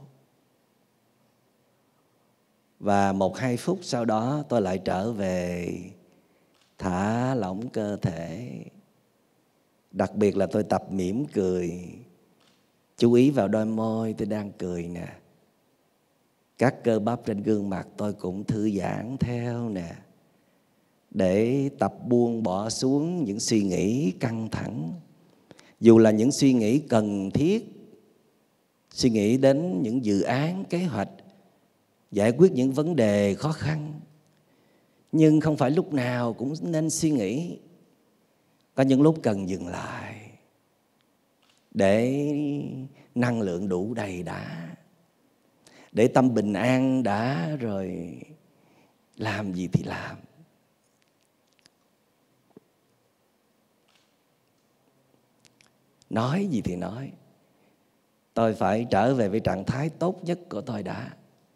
Và 1-2 phút sau đó tôi lại trở về thả lỏng cơ thể. Đặc biệt là tôi tập mỉm cười, chú ý vào đôi môi tôi đang cười nè. Các cơ bắp trên gương mặt tôi cũng thư giãn theo nè, để tập buông bỏ xuống những suy nghĩ căng thẳng. Dù là những suy nghĩ cần thiết, suy nghĩ đến những dự án, kế hoạch, giải quyết những vấn đề khó khăn. Nhưng không phải lúc nào cũng nên suy nghĩ. Có những lúc cần dừng lại để năng lượng đủ đầy đã, để tâm bình an đã, rồi làm gì thì làm. Nói gì thì nói. Tôi phải trở về với trạng thái tốt nhất của tôi đã.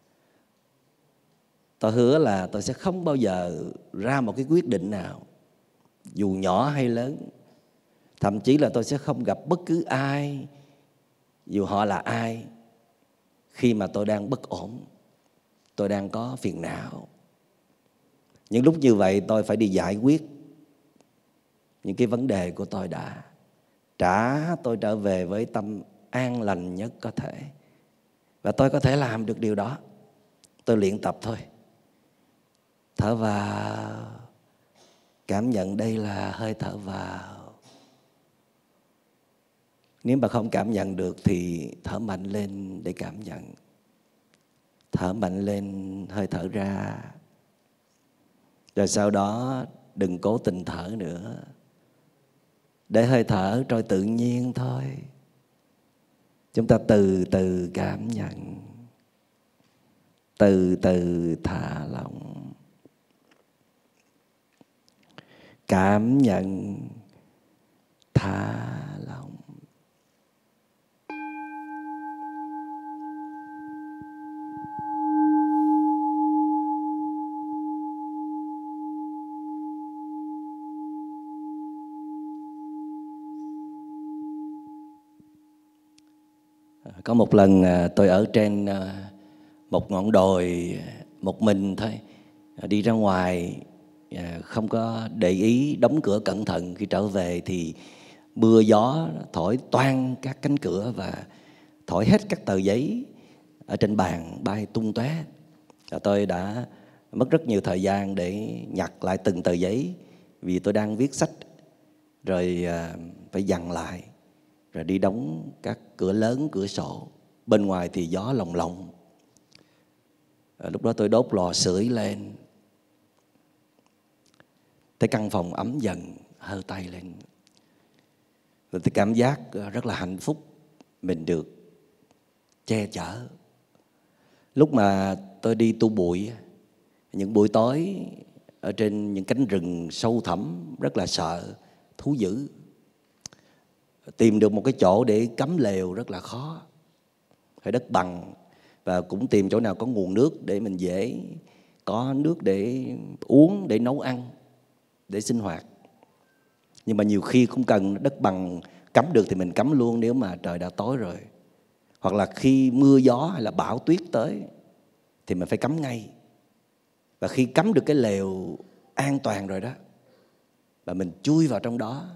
Tôi hứa là tôi sẽ không bao giờ ra một cái quyết định nào, dù nhỏ hay lớn. Thậm chí là tôi sẽ không gặp bất cứ ai, dù họ là ai, khi mà tôi đang bất ổn, tôi đang có phiền não. Những lúc như vậy tôi phải đi giải quyết những cái vấn đề của tôi đã. Trả tôi trở về với tâm an lành nhất có thể. Và tôi có thể làm được điều đó. Tôi luyện tập thôi. Thở vào, cảm nhận đây là hơi thở vào. Nếu mà không cảm nhận được thì thở mạnh lên để cảm nhận. Thở mạnh lên, hơi thở ra. Rồi sau đó đừng cố tình thở nữa, để hơi thở trôi tự nhiên thôi. Chúng ta từ từ cảm nhận, từ từ thả lỏng. Cảm nhận, thả lỏng. Có một lần tôi ở trên một ngọn đồi một mình thôi, đi ra ngoài, không có để ý đóng cửa cẩn thận. Khi trở về thì mưa gió thổi toang các cánh cửa và thổi hết các tờ giấy ở trên bàn bay tung tóe. Và tôi đã mất rất nhiều thời gian để nhặt lại từng tờ giấy, vì tôi đang viết sách, rồi phải dằn lại, rồi đi đóng các cửa lớn, cửa sổ. Bên ngoài thì gió lồng lộng. Lúc đó tôi đốt lò sưởi lên, thấy căn phòng ấm dần, hơ tay lên. Rồi tôi cảm giác rất là hạnh phúc, mình được che chở. Lúc mà tôi đi tu bụi, những buổi tối ở trên những cánh rừng sâu thẳm, rất là sợ thú dữ. Tìm được một cái chỗ để cắm lều rất là khó, phải đất bằng, và cũng tìm chỗ nào có nguồn nước để mình dễ có nước để uống, để nấu ăn, để sinh hoạt. Nhưng mà nhiều khi cũng cần đất bằng, cắm được thì mình cắm luôn nếu mà trời đã tối rồi. Hoặc là khi mưa gió hay là bão tuyết tới thì mình phải cắm ngay. Và khi cắm được cái lều an toàn rồi đó, và mình chui vào trong đó,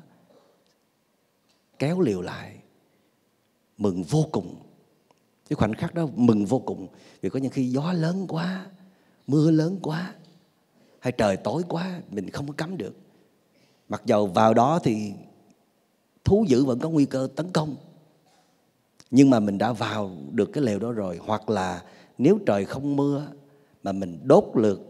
kéo lều lại, mừng vô cùng. Cái khoảnh khắc đó mừng vô cùng. Vì có những khi gió lớn quá, mưa lớn quá, hay trời tối quá, mình không có cắm được. Mặc dầu vào đó thì thú dữ vẫn có nguy cơ tấn công, nhưng mà mình đã vào được cái lều đó rồi. Hoặc là nếu trời không mưa mà mình đốt lược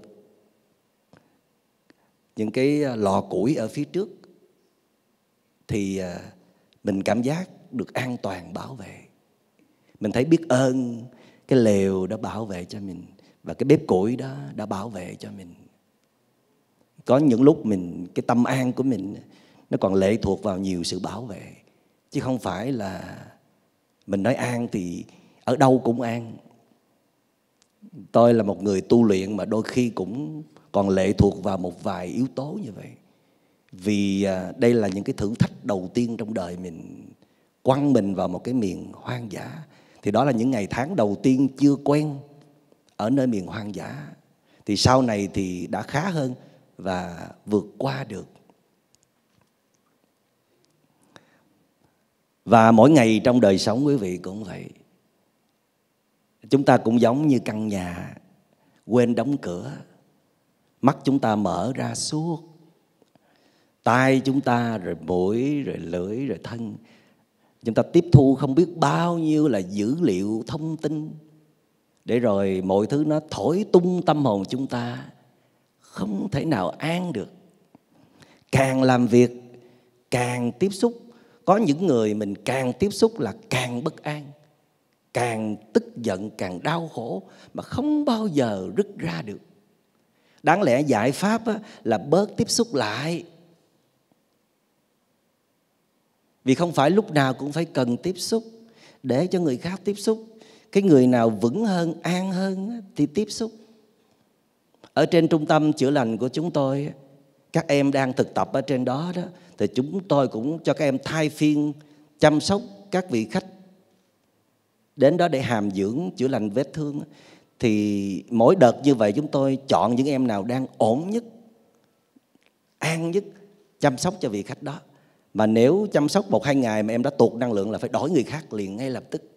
những cái lò củi ở phía trước thì mình cảm giác được an toàn, bảo vệ. Mình thấy biết ơn cái lều đã bảo vệ cho mình, và cái bếp củi đó đã bảo vệ cho mình. Có những lúc cái tâm an của mình nó còn lệ thuộc vào nhiều sự bảo vệ, chứ không phải là mình nói an thì ở đâu cũng an. Tôi là một người tu luyện mà đôi khi cũng còn lệ thuộc vào một vài yếu tố như vậy. Vì đây là những cái thử thách đầu tiên trong đời mình, quăng mình vào một cái miền hoang dã. Thì đó là những ngày tháng đầu tiên chưa quen ở nơi miền hoang dã. Thì sau này thì đã khá hơn và vượt qua được. Và mỗi ngày trong đời sống quý vị cũng vậy. Chúng ta cũng giống như căn nhà quên đóng cửa, mắt chúng ta mở ra suốt, tai chúng ta, rồi mũi, rồi lưỡi, rồi thân, chúng ta tiếp thu không biết bao nhiêu là dữ liệu thông tin, để rồi mọi thứ nó thổi tung tâm hồn chúng ta, không thể nào an được. Càng làm việc, càng tiếp xúc. Có những người mình càng tiếp xúc là càng bất an, càng tức giận, càng đau khổ, mà không bao giờ rứt ra được. Đáng lẽ giải pháp là bớt tiếp xúc lại. Vì không phải lúc nào cũng phải cần tiếp xúc, để cho người khác tiếp xúc. Cái người nào vững hơn, an hơn thì tiếp xúc. Ở trên trung tâm chữa lành của chúng tôi, các em đang thực tập ở trên đó đó, thì chúng tôi cũng cho các em thay phiên chăm sóc các vị khách đến đó để hàm dưỡng, chữa lành vết thương. Thì mỗi đợt như vậy chúng tôi chọn những em nào đang ổn nhất, an nhất, chăm sóc cho vị khách đó. Mà nếu chăm sóc 1-2 ngày mà em đã tụt năng lượng là phải đổi người khác liền ngay lập tức,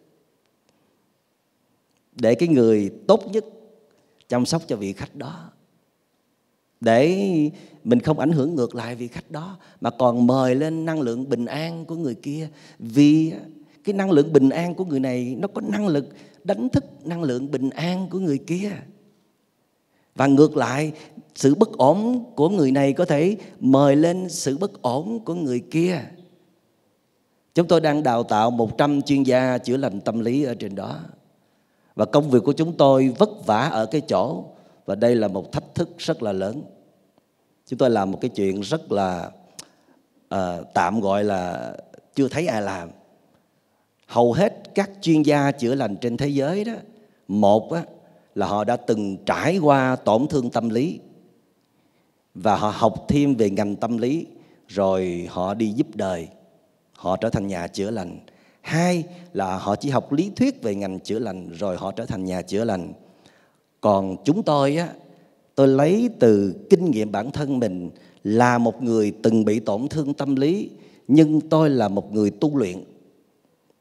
để cái người tốt nhất chăm sóc cho vị khách đó, để mình không ảnh hưởng ngược lại vị khách đó, mà còn mời lên năng lượng bình an của người kia. Vì cái năng lượng bình an của người này nó có năng lực đánh thức năng lượng bình an của người kia. Và ngược lại, sự bất ổn của người này có thể mời lên sự bất ổn của người kia. Chúng tôi đang đào tạo 100 chuyên gia chữa lành tâm lý ở trên đó. Và công việc của chúng tôi vất vả ở cái chỗ, và đây là một thách thức rất là lớn. Chúng tôi làm một cái chuyện rất là tạm gọi là chưa thấy ai làm. Hầu hết các chuyên gia chữa lành trên thế giới đó, một là họ đã từng trải qua tổn thương tâm lý và họ học thêm về ngành tâm lý, rồi họ đi giúp đời, họ trở thành nhà chữa lành. Hai là họ chỉ học lý thuyết về ngành chữa lành rồi họ trở thành nhà chữa lành. Còn chúng tôi tôi lấy từ kinh nghiệm bản thân mình, là một người từng bị tổn thương tâm lý, nhưng tôi là một người tu luyện.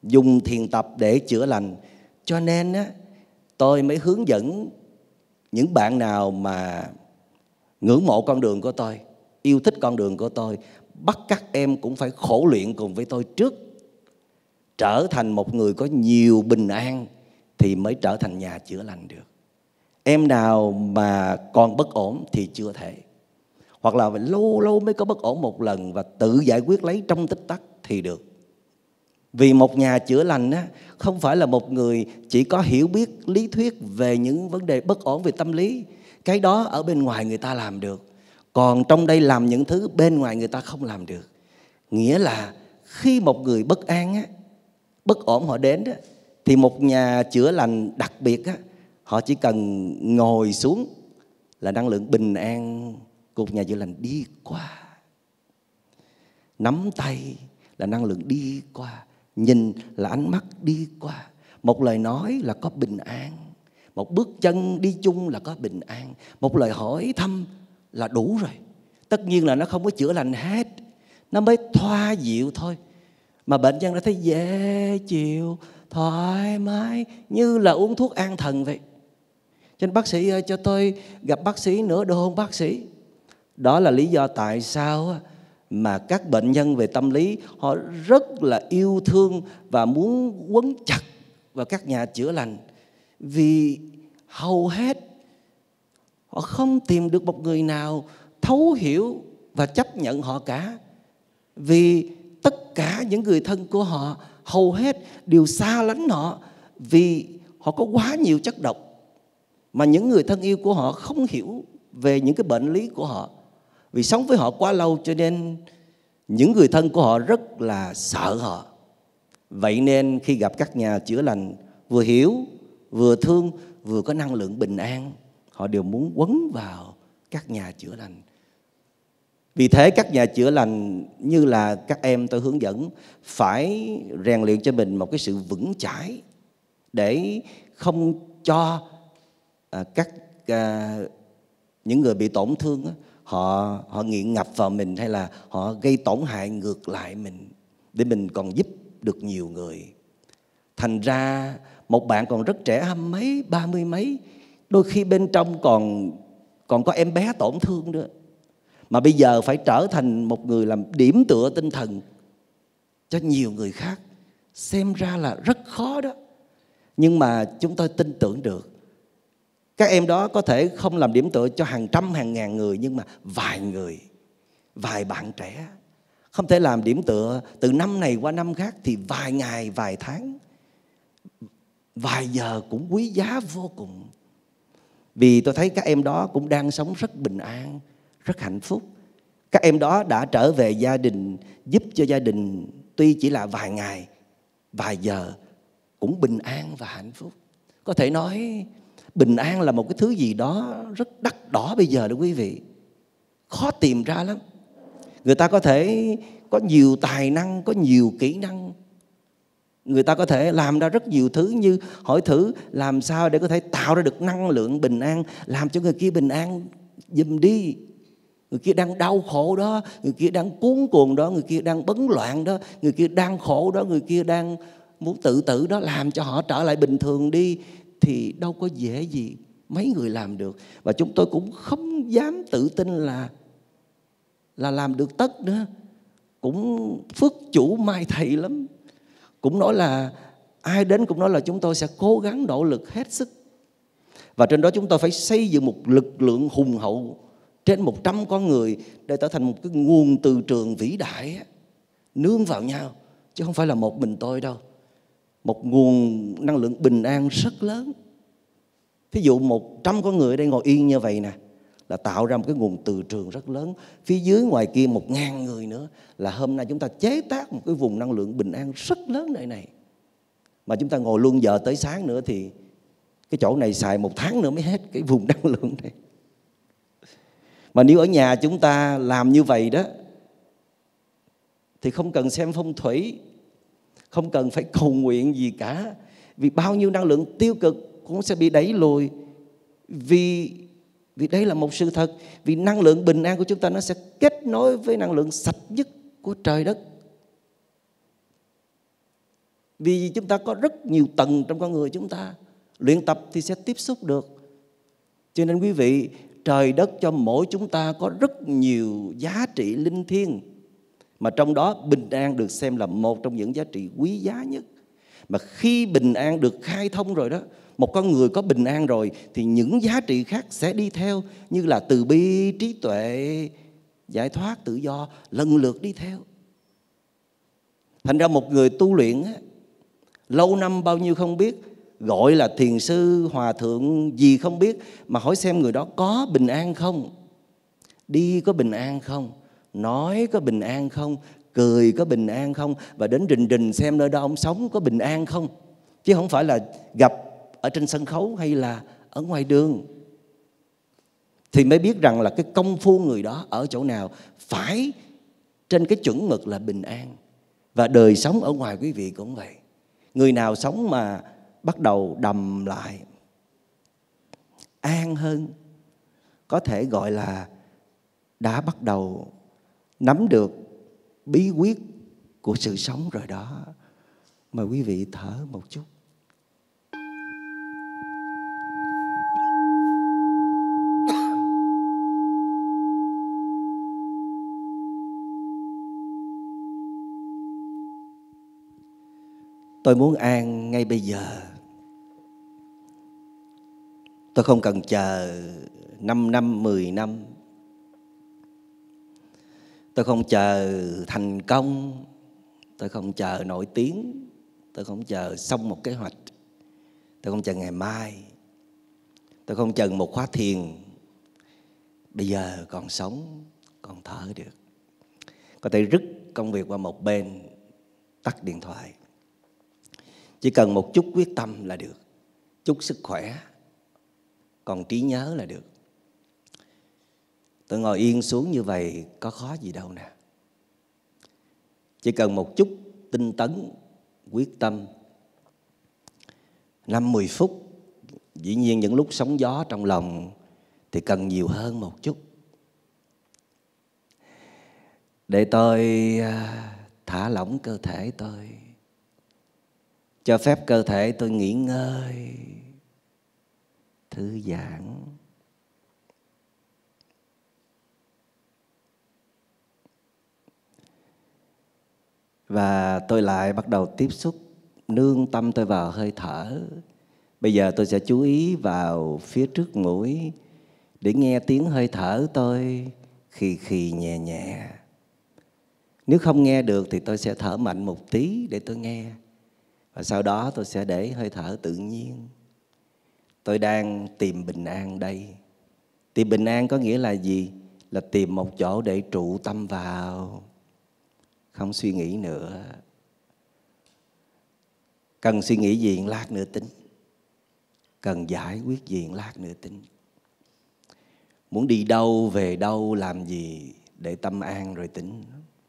dùng thiền tập để chữa lành. Cho nên á, tôi mới hướng dẫn những bạn nào mà ngưỡng mộ con đường của tôi, yêu thích con đường của tôi, bắt các em cũng phải khổ luyện cùng với tôi trước, trở thành một người có nhiều bình an thì mới trở thành nhà chữa lành được. Em nào mà còn bất ổn thì chưa thể, hoặc là lâu lâu mới có bất ổn một lần và tự giải quyết lấy trong tích tắc thì được. Vì một nhà chữa lành á, không phải là một người chỉ có hiểu biết lý thuyết về những vấn đề bất ổn về tâm lý. Cái đó ở bên ngoài người ta làm được, còn trong đây làm những thứ bên ngoài người ta không làm được. Nghĩa là khi một người bất an á, bất ổn họ đến á, thì một nhà chữa lành đặc biệt á, họ chỉ cần ngồi xuống là năng lượng bình an của nhà chữa lành đi qua. Nắm tay là năng lượng đi qua. Nhìn là ánh mắt đi qua. Một lời nói là có bình an. Một bước chân đi chung là có bình an. Một lời hỏi thăm là đủ rồi. Tất nhiên là nó không có chữa lành hết, nó mới thoa dịu thôi. Mà bệnh nhân đã thấy dễ chịu, thoải mái, như là uống thuốc an thần vậy. Cho nên bác sĩ ơi, cho tôi gặp bác sĩ nữa được không bác sĩ? Đó là lý do tại sao mà các bệnh nhân về tâm lý họ rất là yêu thương và muốn quấn chặt vào các nhà chữa lành. Vì hầu hết họ không tìm được một người nào thấu hiểu và chấp nhận họ cả. Vì tất cả những người thân của họ hầu hết đều xa lánh họ, vì họ có quá nhiều chất độc mà những người thân yêu của họ không hiểu về những cái bệnh lý của họ. Vì sống với họ quá lâu cho nên những người thân của họ rất là sợ họ. Vậy nên khi gặp các nhà chữa lành vừa hiểu, vừa thương, vừa có năng lượng bình an, họ đều muốn quấn vào các nhà chữa lành. Vì thế các nhà chữa lành như là các em tôi hướng dẫn phải rèn luyện cho mình một cái sự vững chãi để không cho những người bị tổn thương họ nghiện ngập vào mình, hay là họ gây tổn hại ngược lại mình, để mình còn giúp được nhiều người. Thành ra một bạn còn rất trẻ, 20 mấy, 30 mấy, đôi khi bên trong còn có em bé tổn thương nữa, mà bây giờ phải trở thành một người làm điểm tựa tinh thần cho nhiều người khác. Xem ra là rất khó đó. Nhưng mà chúng tôi tin tưởng được. Các em đó có thể không làm điểm tựa cho hàng trăm, hàng ngàn người, nhưng mà vài người, vài bạn trẻ không thể làm điểm tựa từ năm này qua năm khác, thì vài ngày, vài tháng, vài giờ cũng quý giá vô cùng. Vì tôi thấy các em đó cũng đang sống rất bình an, rất hạnh phúc. Các em đó đã trở về gia đình, giúp cho gia đình tuy chỉ là vài ngày, vài giờ, cũng bình an và hạnh phúc. Có thể nói bình an là một cái thứ gì đó rất đắt đỏ bây giờ đó quý vị. Khó tìm ra lắm. Người ta có thể có nhiều tài năng, có nhiều kỹ năng. Người ta có thể làm ra rất nhiều thứ, như hỏi thử làm sao để có thể tạo ra được năng lượng bình an, làm cho người kia bình an giùm đi. Người kia đang đau khổ đó, người kia đang cuống cuồng đó, người kia đang bấn loạn đó, người kia đang khổ đó, người kia đang muốn tự tử đó, làm cho họ trở lại bình thường đi. Thì đâu có dễ gì mấy người làm được. Và chúng tôi cũng không dám tự tin là làm được tất nữa. Cũng phước chủ mai thầy lắm. Cũng nói là ai đến cũng nói là chúng tôi sẽ cố gắng nỗ lực hết sức. Và trên đó chúng tôi phải xây dựng một lực lượng hùng hậu trên 100 con người để trở thành một cái nguồn từ trường vĩ đại, nương vào nhau, chứ không phải là một mình tôi đâu. Một nguồn năng lượng bình an rất lớn. Thí dụ 100 con người ở đây ngồi yên như vậy nè, là tạo ra một cái nguồn từ trường rất lớn. Phía dưới ngoài kia 1000 người nữa, là hôm nay chúng ta chế tác một cái vùng năng lượng bình an rất lớn này. Mà chúng ta ngồi luôn giờ tới sáng nữa thì cái chỗ này xài 1 tháng nữa mới hết cái vùng năng lượng này. Mà nếu ở nhà chúng ta làm như vậy đó thì không cần xem phong thủy, không cần phải cầu nguyện gì cả. Vì bao nhiêu năng lượng tiêu cực cũng sẽ bị đẩy lùi. Vì đây là một sự thật. Vì năng lượng bình an của chúng ta nó sẽ kết nối với năng lượng sạch nhất của trời đất. Vì chúng ta có rất nhiều tầng trong con người chúng ta. Luyện tập thì sẽ tiếp xúc được. Cho nên quý vị, trời đất cho mỗi chúng ta có rất nhiều giá trị linh thiêng, mà trong đó bình an được xem là một trong những giá trị quý giá nhất. Mà khi bình an được khai thông rồi đó, một con người có bình an rồi thì những giá trị khác sẽ đi theo, như là từ bi, trí tuệ, giải thoát, tự do lần lượt đi theo. Thành ra một người tu luyện lâu năm bao nhiêu không biết, gọi là thiền sư, hòa thượng gì không biết, mà hỏi xem người đó có bình an không, đi có bình an không, nói có bình an không, cười có bình an không, và đến rình rình xem nơi đó ông sống có bình an không. Chứ không phải là gặp ở trên sân khấu hay là ở ngoài đường. Thì mới biết rằng là cái công phu người đó ở chỗ nào, phải trên cái chuẩn mực là bình an. Và đời sống ở ngoài quý vị cũng vậy. Người nào sống mà bắt đầu đầm lại, an hơn, có thể gọi là đã bắt đầu nắm được bí quyết của sự sống rồi đó. Mời quý vị thở một chút. Tôi muốn an ngay bây giờ. Tôi không cần chờ 5 năm, 10 năm. Tôi không chờ thành công. Tôi không chờ nổi tiếng. Tôi không chờ xong một kế hoạch. Tôi không chờ ngày mai. Tôi không chờ một khóa thiền. Bây giờ còn sống, còn thở được. Có thể rứt công việc qua một bên, tắt điện thoại. Chỉ cần một chút quyết tâm là được, chút sức khỏe, còn trí nhớ là được. Tôi ngồi yên xuống như vậy có khó gì đâu nè. Chỉ cần một chút tinh tấn, quyết tâm, 5-10 phút. Dĩ nhiên những lúc sóng gió trong lòng thì cần nhiều hơn một chút. Để tôi thả lỏng cơ thể tôi, cho phép cơ thể tôi nghỉ ngơi, thư giãn. Và tôi lại bắt đầu tiếp xúc, nương tâm tôi vào hơi thở. Bây giờ tôi sẽ chú ý vào phía trước mũi để nghe tiếng hơi thở tôi khì khì nhẹ nhẹ. Nếu không nghe được thì tôi sẽ thở mạnh một tí để tôi nghe. Và sau đó tôi sẽ để hơi thở tự nhiên. Tôi đang tìm bình an đây. Tìm bình an có nghĩa là gì? Là tìm một chỗ để trụ tâm vào, không suy nghĩ nữa. Cần suy nghĩ gì lát nữa tính. Cần giải quyết gì lát nữa tính. Muốn đi đâu, về đâu, làm gì, để tâm an rồi tính.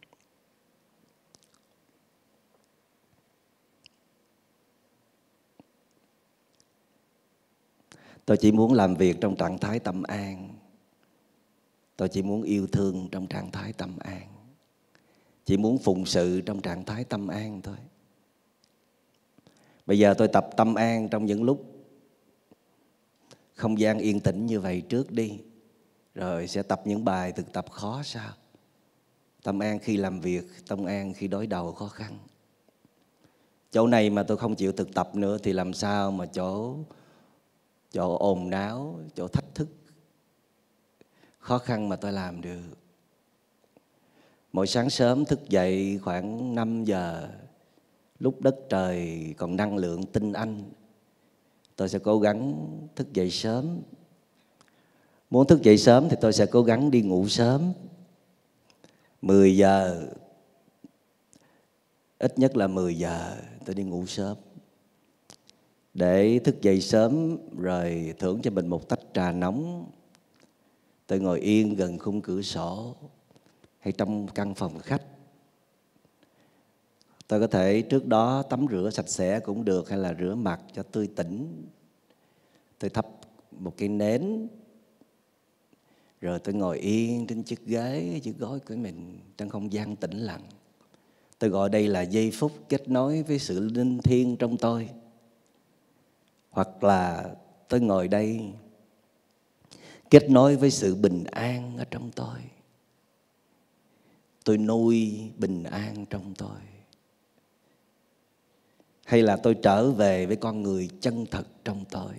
Tôi chỉ muốn làm việc trong trạng thái tâm an. Tôi chỉ muốn yêu thương trong trạng thái tâm an. Chỉ muốn phụng sự trong trạng thái tâm an thôi. Bây giờ tôi tập tâm an trong những lúc không gian yên tĩnh như vậy trước đi. Rồi sẽ tập những bài thực tập khó sau. Tâm an khi làm việc, tâm an khi đối đầu khó khăn. Chỗ này mà tôi không chịu thực tập nữa thì làm sao mà chỗ ồn náo, chỗ thách thức, khó khăn mà tôi làm được. Mỗi sáng sớm thức dậy khoảng 5 giờ, lúc đất trời còn năng lượng tinh anh, tôi sẽ cố gắng thức dậy sớm. Muốn thức dậy sớm thì tôi sẽ cố gắng đi ngủ sớm. 10 giờ, ít nhất là 10 giờ tôi đi ngủ sớm. Để thức dậy sớm rồi thưởng cho mình một tách trà nóng. Tôi ngồi yên gần khung cửa sổ hay trong căn phòng khách. Tôi có thể trước đó tắm rửa sạch sẽ cũng được, hay là rửa mặt cho tươi tỉnh. Tôi thắp một cây nến, rồi tôi ngồi yên trên chiếc ghế, chiếc gối của mình trong không gian tĩnh lặng. Tôi gọi đây là giây phút kết nối với sự linh thiêng trong tôi. Hoặc là tôi ngồi đây kết nối với sự bình an ở trong tôi. Tôi nuôi bình an trong tôi. Hay là tôi trở về với con người chân thật trong tôi.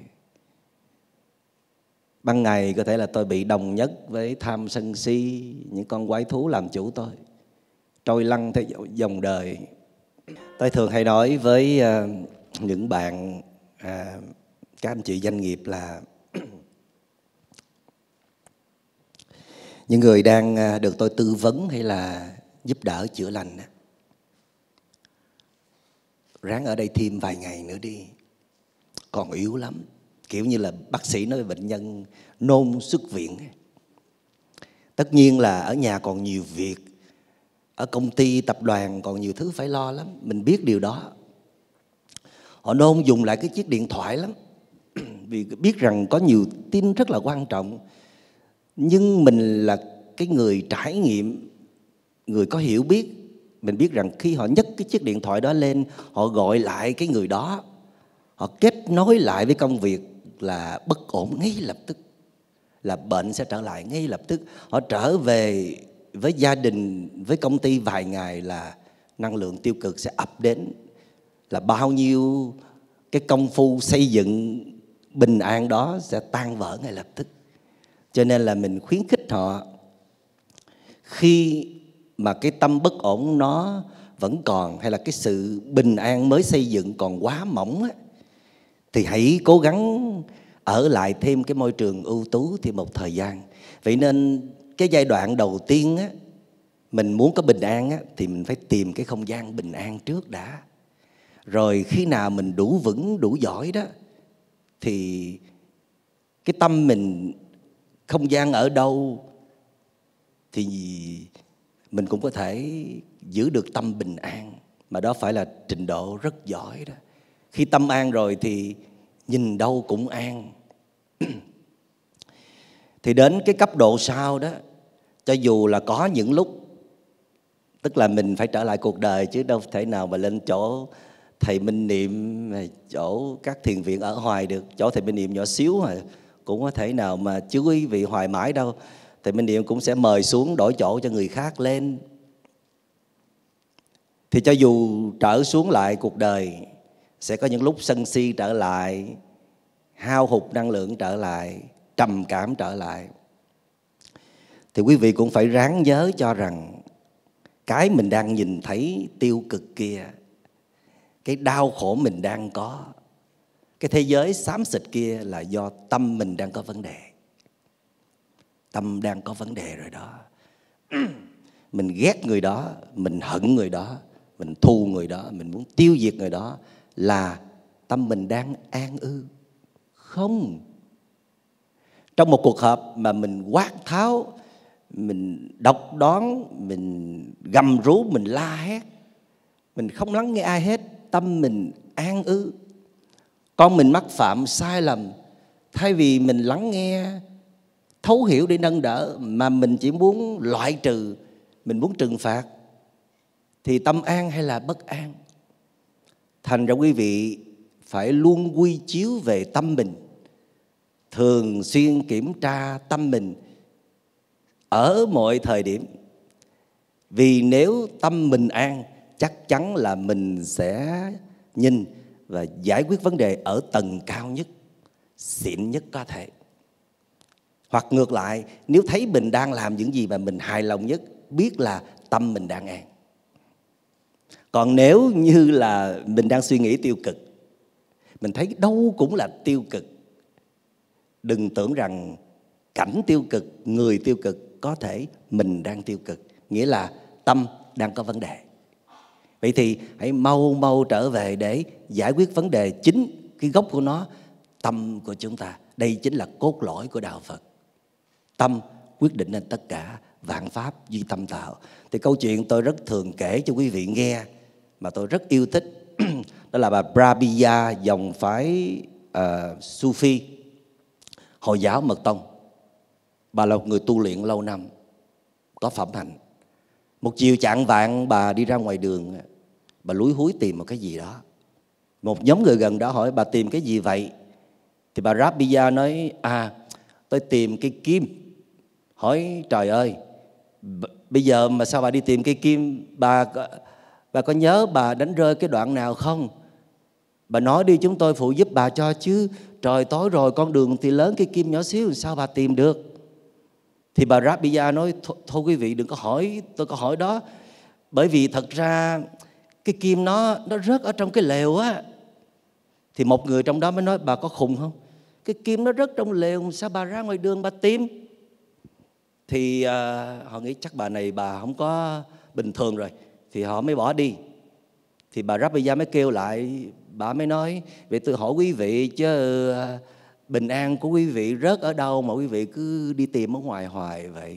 Ban ngày có thể là tôi bị đồng nhất với tham sân si, những con quái thú làm chủ tôi, trôi lăn theo dòng đời. Tôi thường hay nói với những bạn, các anh chị doanh nghiệp là những người đang được tôi tư vấn hay là giúp đỡ chữa lành, ráng ở đây thêm vài ngày nữa đi, còn yếu lắm. Kiểu như là bác sĩ nói bệnh nhân nôn xuất viện. Tất nhiên là ở nhà còn nhiều việc, ở công ty, tập đoàn còn nhiều thứ phải lo lắm. Mình biết điều đó. Họ nôn dùng lại cái chiếc điện thoại lắm vì biết rằng có nhiều tin rất là quan trọng. Nhưng mình là cái người trải nghiệm, người có hiểu biết, mình biết rằng khi họ nhấc cái chiếc điện thoại đó lên, họ gọi lại cái người đó, họ kết nối lại với công việc là bất ổn ngay lập tức, là bệnh sẽ trở lại ngay lập tức. Họ trở về với gia đình, với công ty vài ngày là năng lượng tiêu cực sẽ ập đến, là bao nhiêu cái công phu xây dựng bình an đó sẽ tan vỡ ngay lập tức. Cho nên là mình khuyến khích họ, khi mà cái tâm bất ổn nó vẫn còn, hay là cái sự bình an mới xây dựng còn quá mỏng á, thì hãy cố gắng ở lại thêm cái môi trường ưu tú thì một thời gian. Vậy nên cái giai đoạn đầu tiên á, mình muốn có bình an á, thì mình phải tìm cái không gian bình an trước đã. Rồi khi nào mình đủ vững, đủ giỏi đó, thì cái tâm mình không gian ở đâu thì mình cũng có thể giữ được tâm bình an. Mà đó phải là trình độ rất giỏi đó. Khi tâm an rồi thì nhìn đâu cũng an. Thì đến cái cấp độ sau đó, cho dù là có những lúc, tức là mình phải trở lại cuộc đời, chứ đâu thể nào mà lên chỗ thầy Minh Niệm, chỗ các thiền viện ở hoài được. Chỗ thầy Minh Niệm nhỏ xíu mà cũng có thể nào mà chứ quý vị hoài mãi đâu. Thầy Minh Niệm cũng sẽ mời xuống đổi chỗ cho người khác lên. Thì cho dù trở xuống lại cuộc đời, sẽ có những lúc sân si trở lại, hao hụt năng lượng trở lại, trầm cảm trở lại. Thì quý vị cũng phải ráng nhớ cho rằng cái mình đang nhìn thấy tiêu cực kia, cái đau khổ mình đang có, cái thế giới xám xịt kia là do tâm mình đang có vấn đề. Tâm đang có vấn đề rồi đó. Mình ghét người đó, mình hận người đó, mình thù người đó, mình muốn tiêu diệt người đó, là tâm mình đang an ư. Không. Trong một cuộc họp mà mình quát tháo, mình độc đoán, mình gầm rú, mình la hét, mình không lắng nghe ai hết, tâm mình an ư. Con mình mắc phạm sai lầm, thay vì mình lắng nghe, thấu hiểu để nâng đỡ, mà mình chỉ muốn loại trừ, mình muốn trừng phạt, thì tâm an hay là bất an? Thành ra quý vị phải luôn quy chiếu về tâm mình, thường xuyên kiểm tra tâm mình ở mọi thời điểm. Vì nếu tâm mình an, chắc chắn là mình sẽ nhìn và giải quyết vấn đề ở tầng cao nhất, xịn nhất có thể. Hoặc ngược lại, nếu thấy mình đang làm những gì mà mình hài lòng nhất, biết là tâm mình đang an. Còn nếu như là mình đang suy nghĩ tiêu cực, mình thấy đâu cũng là tiêu cực, đừng tưởng rằng cảnh tiêu cực, người tiêu cực, có thể mình đang tiêu cực. Nghĩa là tâm đang có vấn đề. Vậy thì hãy mau mau trở về để giải quyết vấn đề chính, cái gốc của nó, tâm của chúng ta. Đây chính là cốt lõi của đạo Phật. Tâm quyết định nên tất cả, vạn pháp duy tâm tạo. Thì câu chuyện tôi rất thường kể cho quý vị nghe, mà tôi rất yêu thích, đó là bà Brahmiya, dòng phái Sufi, Hồi giáo Mật Tông. Bà là một người tu luyện lâu năm, có phẩm hạnh. Một chiều chạng vạng bà đi ra ngoài đường, bà lúi húi tìm một cái gì đó. Một nhóm người gần đó hỏi bà tìm cái gì vậy? Thì bà Rabbiya nói tôi tìm cây kim. Hỏi trời ơi, bây giờ mà sao bà đi tìm cây kim? Bà có nhớ bà đánh rơi cái đoạn nào không? Bà nói đi, chúng tôi phụ giúp bà cho chứ. Trời tối rồi, con đường thì lớn, cây kim nhỏ xíu sao bà tìm được? Thì bà Rabbiya nói thôi quý vị đừng có hỏi tôi câu hỏi đó, bởi vì thật ra cái kim nó rớt ở trong cái lều á. Thì một người trong đó mới nói bà có khùng không? Cái kim nó rớt trong lều, sao bà ra ngoài đường bà tìm? Thì họ nghĩ chắc bà này bà không có bình thường rồi, thì họ mới bỏ đi. Thì bà Rabbiya mới kêu lại, bà mới nói vậy tôi hỏi quý vị chứ bình an của quý vị rớt ở đâu mà quý vị cứ đi tìm ở ngoài hoài vậy?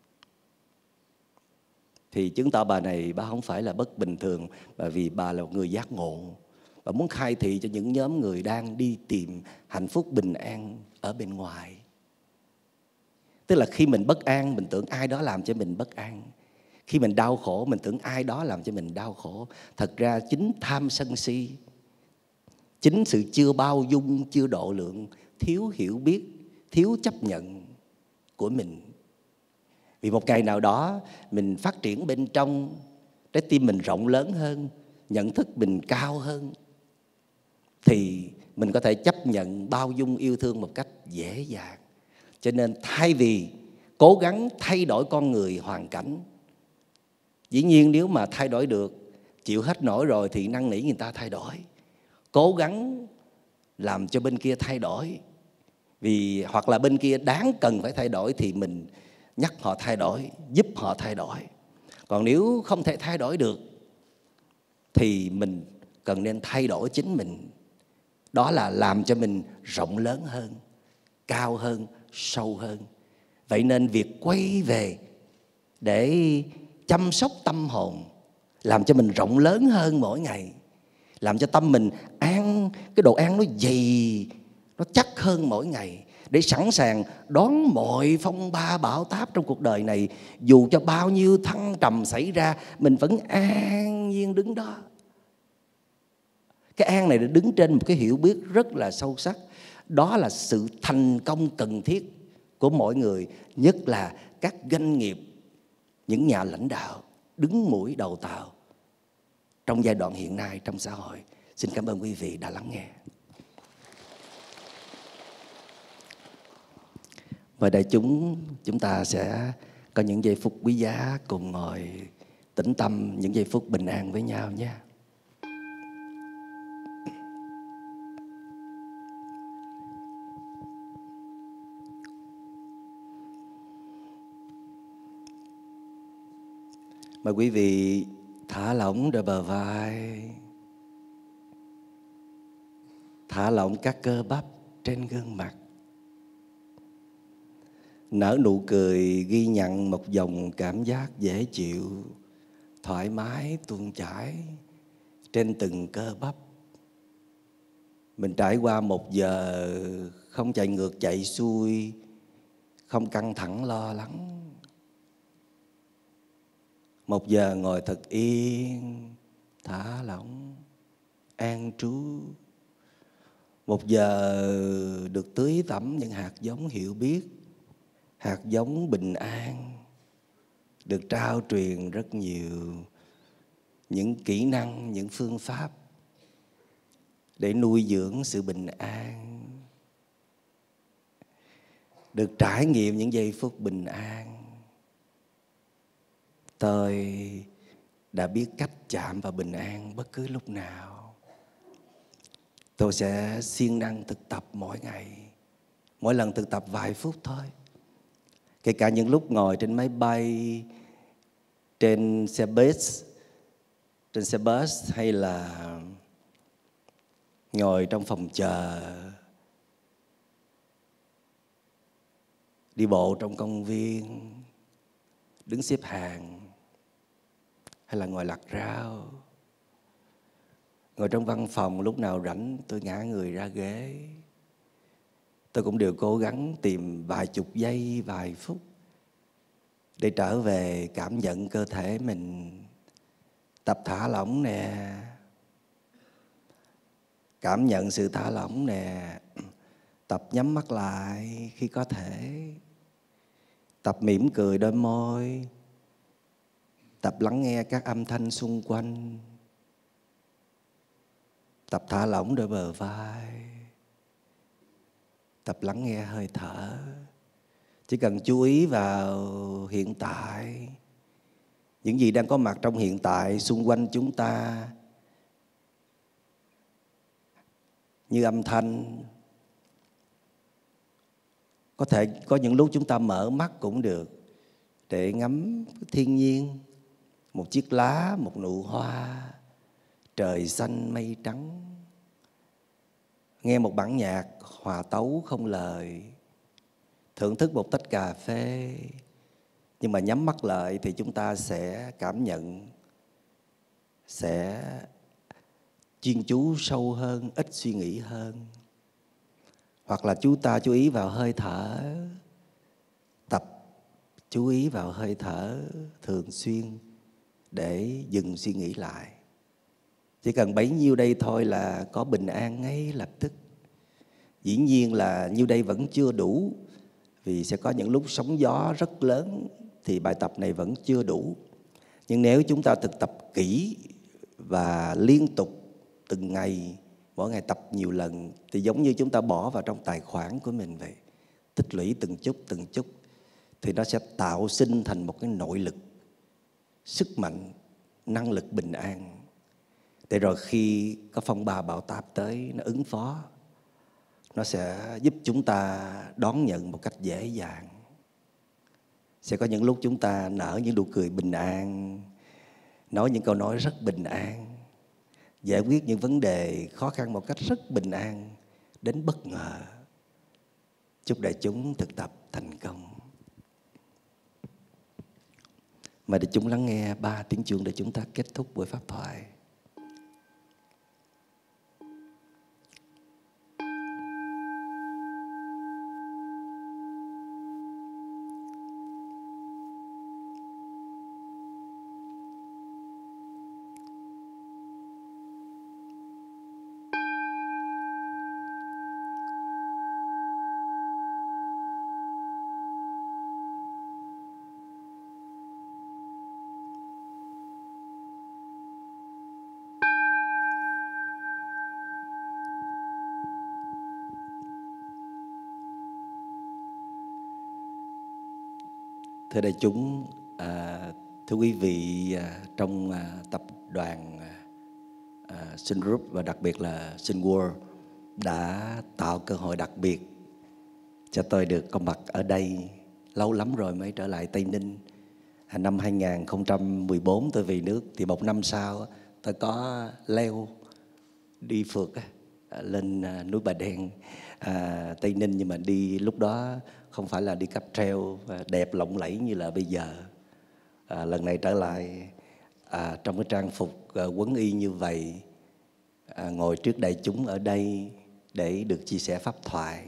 Thì chứng tỏ bà này bà không phải là bất bình thường, bởi vì bà là một người giác ngộ. Bà muốn khai thị cho những nhóm người đang đi tìm hạnh phúc bình an ở bên ngoài. Tức là khi mình bất an, mình tưởng ai đó làm cho mình bất an. Khi mình đau khổ, mình tưởng ai đó làm cho mình đau khổ. Thật ra chính tham sân si, chính sự chưa bao dung, chưa độ lượng, thiếu hiểu biết, thiếu chấp nhận của mình. Vì một ngày nào đó mình phát triển bên trong, trái tim mình rộng lớn hơn, nhận thức mình cao hơn, thì mình có thể chấp nhận, bao dung, yêu thương một cách dễ dàng. Cho nên thay vì cố gắng thay đổi con người, hoàn cảnh, dĩ nhiên nếu mà thay đổi được, chịu hết nổi rồi thì năn nỉ người ta thay đổi. Cố gắng làm cho bên kia thay đổi, vì hoặc là bên kia đáng cần phải thay đổi thì mình nhắc họ thay đổi, giúp họ thay đổi. Còn nếu không thể thay đổi được thì mình cần nên thay đổi chính mình. Đó là làm cho mình rộng lớn hơn, cao hơn, sâu hơn. Vậy nên việc quay về để chăm sóc tâm hồn, làm cho mình rộng lớn hơn mỗi ngày, làm cho tâm mình an, cái độ an nó dày, nó chắc hơn mỗi ngày, để sẵn sàng đón mọi phong ba bão táp trong cuộc đời này. Dù cho bao nhiêu thăng trầm xảy ra, mình vẫn an nhiên đứng đó. Cái an này đã đứng trên một cái hiểu biết rất là sâu sắc. Đó là sự thành công cần thiết của mỗi người, nhất là các doanh nghiệp, những nhà lãnh đạo đứng mũi đầu tàu trong giai đoạn hiện nay trong xã hội. Xin cảm ơn quý vị đã lắng nghe. Và đại chúng ta sẽ có những giây phút quý giá cùng ngồi tĩnh tâm, những giây phút bình an với nhau nhé. Mời quý vị thả lỏng đôi bờ vai, thả lỏng các cơ bắp trên gương mặt, nở nụ cười ghi nhận một dòng cảm giác dễ chịu, thoải mái tuôn chảy trên từng cơ bắp. Mình trải qua một giờ không chạy ngược chạy xuôi, không căng thẳng lo lắng. Một giờ ngồi thật yên, thả lỏng, an trú. Một giờ được tưới tẩm những hạt giống hiểu biết, hạt giống bình an, được trao truyền rất nhiều những kỹ năng, những phương pháp để nuôi dưỡng sự bình an, được trải nghiệm những giây phút bình an. Tôi đã biết cách chạm vào bình an bất cứ lúc nào. Tôi sẽ siêng năng thực tập mỗi ngày, mỗi lần thực tập vài phút thôi. Kể cả những lúc ngồi trên máy bay, trên xe bus hay là ngồi trong phòng chờ, đi bộ trong công viên, đứng xếp hàng, hay là ngồi lặt rau, ngồi trong văn phòng, lúc nào rảnh tôi ngã người ra ghế. Tôi cũng đều cố gắng tìm vài chục giây, vài phút để trở về cảm nhận cơ thể mình. Tập thả lỏng nè, cảm nhận sự thả lỏng nè. Tập nhắm mắt lại khi có thể. Tập mỉm cười đôi môi. Tập lắng nghe các âm thanh xung quanh. Tập thả lỏng đôi bờ vai. Tập lắng nghe hơi thở. Chỉ cần chú ý vào hiện tại, những gì đang có mặt trong hiện tại xung quanh chúng ta, như âm thanh. Có thể có những lúc chúng ta mở mắt cũng được để ngắm thiên nhiên, một chiếc lá, một nụ hoa, trời xanh mây trắng. Nghe một bản nhạc hòa tấu không lời, thưởng thức một tách cà phê. Nhưng mà nhắm mắt lại thì chúng ta sẽ cảm nhận, sẽ chuyên chú sâu hơn, ít suy nghĩ hơn. Hoặc là chúng ta chú ý vào hơi thở. Tập chú ý vào hơi thở thường xuyên để dừng suy nghĩ lại. Chỉ cần bấy nhiêu đây thôi là có bình an ngay lập tức. Dĩ nhiên là nhiêu đây vẫn chưa đủ, vì sẽ có những lúc sóng gió rất lớn thì bài tập này vẫn chưa đủ. Nhưng nếu chúng ta thực tập kỹ và liên tục từng ngày, mỗi ngày tập nhiều lần, thì giống như chúng ta bỏ vào trong tài khoản của mình vậy. Tích lũy từng chút thì nó sẽ tạo sinh thành một cái nội lực, sức mạnh, năng lực bình an. Để rồi khi có phong ba bão táp tới, nó ứng phó, nó sẽ giúp chúng ta đón nhận một cách dễ dàng. Sẽ có những lúc chúng ta nở những nụ cười bình an, nói những câu nói rất bình an, giải quyết những vấn đề khó khăn một cách rất bình an, đến bất ngờ. Chúc đại chúng thực tập thành công. Mời đại chúng lắng nghe 3 tiếng chuông để chúng ta kết thúc buổi pháp thoại. Thưa đại chúng, thưa quý vị trong tập đoàn Sun Group và đặc biệt là Sun World đã tạo cơ hội đặc biệt cho tôi được có mặt ở đây. Lâu lắm rồi mới trở lại Tây Ninh. Năm 2014 tôi về nước, thì một năm sau tôi có leo đi phượt lên núi Bà Đen, Tây Ninh. Nhưng mà đi lúc đó không phải là đi cáp treo đẹp lộng lẫy như là bây giờ. Lần này trở lại trong cái trang phục quấn y như vậy, ngồi trước đại chúng ở đây để được chia sẻ pháp thoại.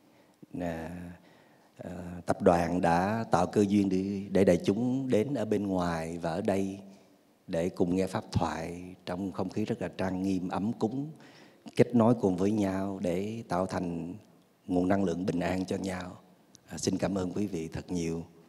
Tập đoàn đã tạo cơ duyên để đại chúng đến ở bên ngoài và ở đây để cùng nghe pháp thoại trong không khí rất là trang nghiêm, ấm cúng, kết nối cùng với nhau để tạo thành nguồn năng lượng bình an cho nhau. Xin cảm ơn quý vị thật nhiều.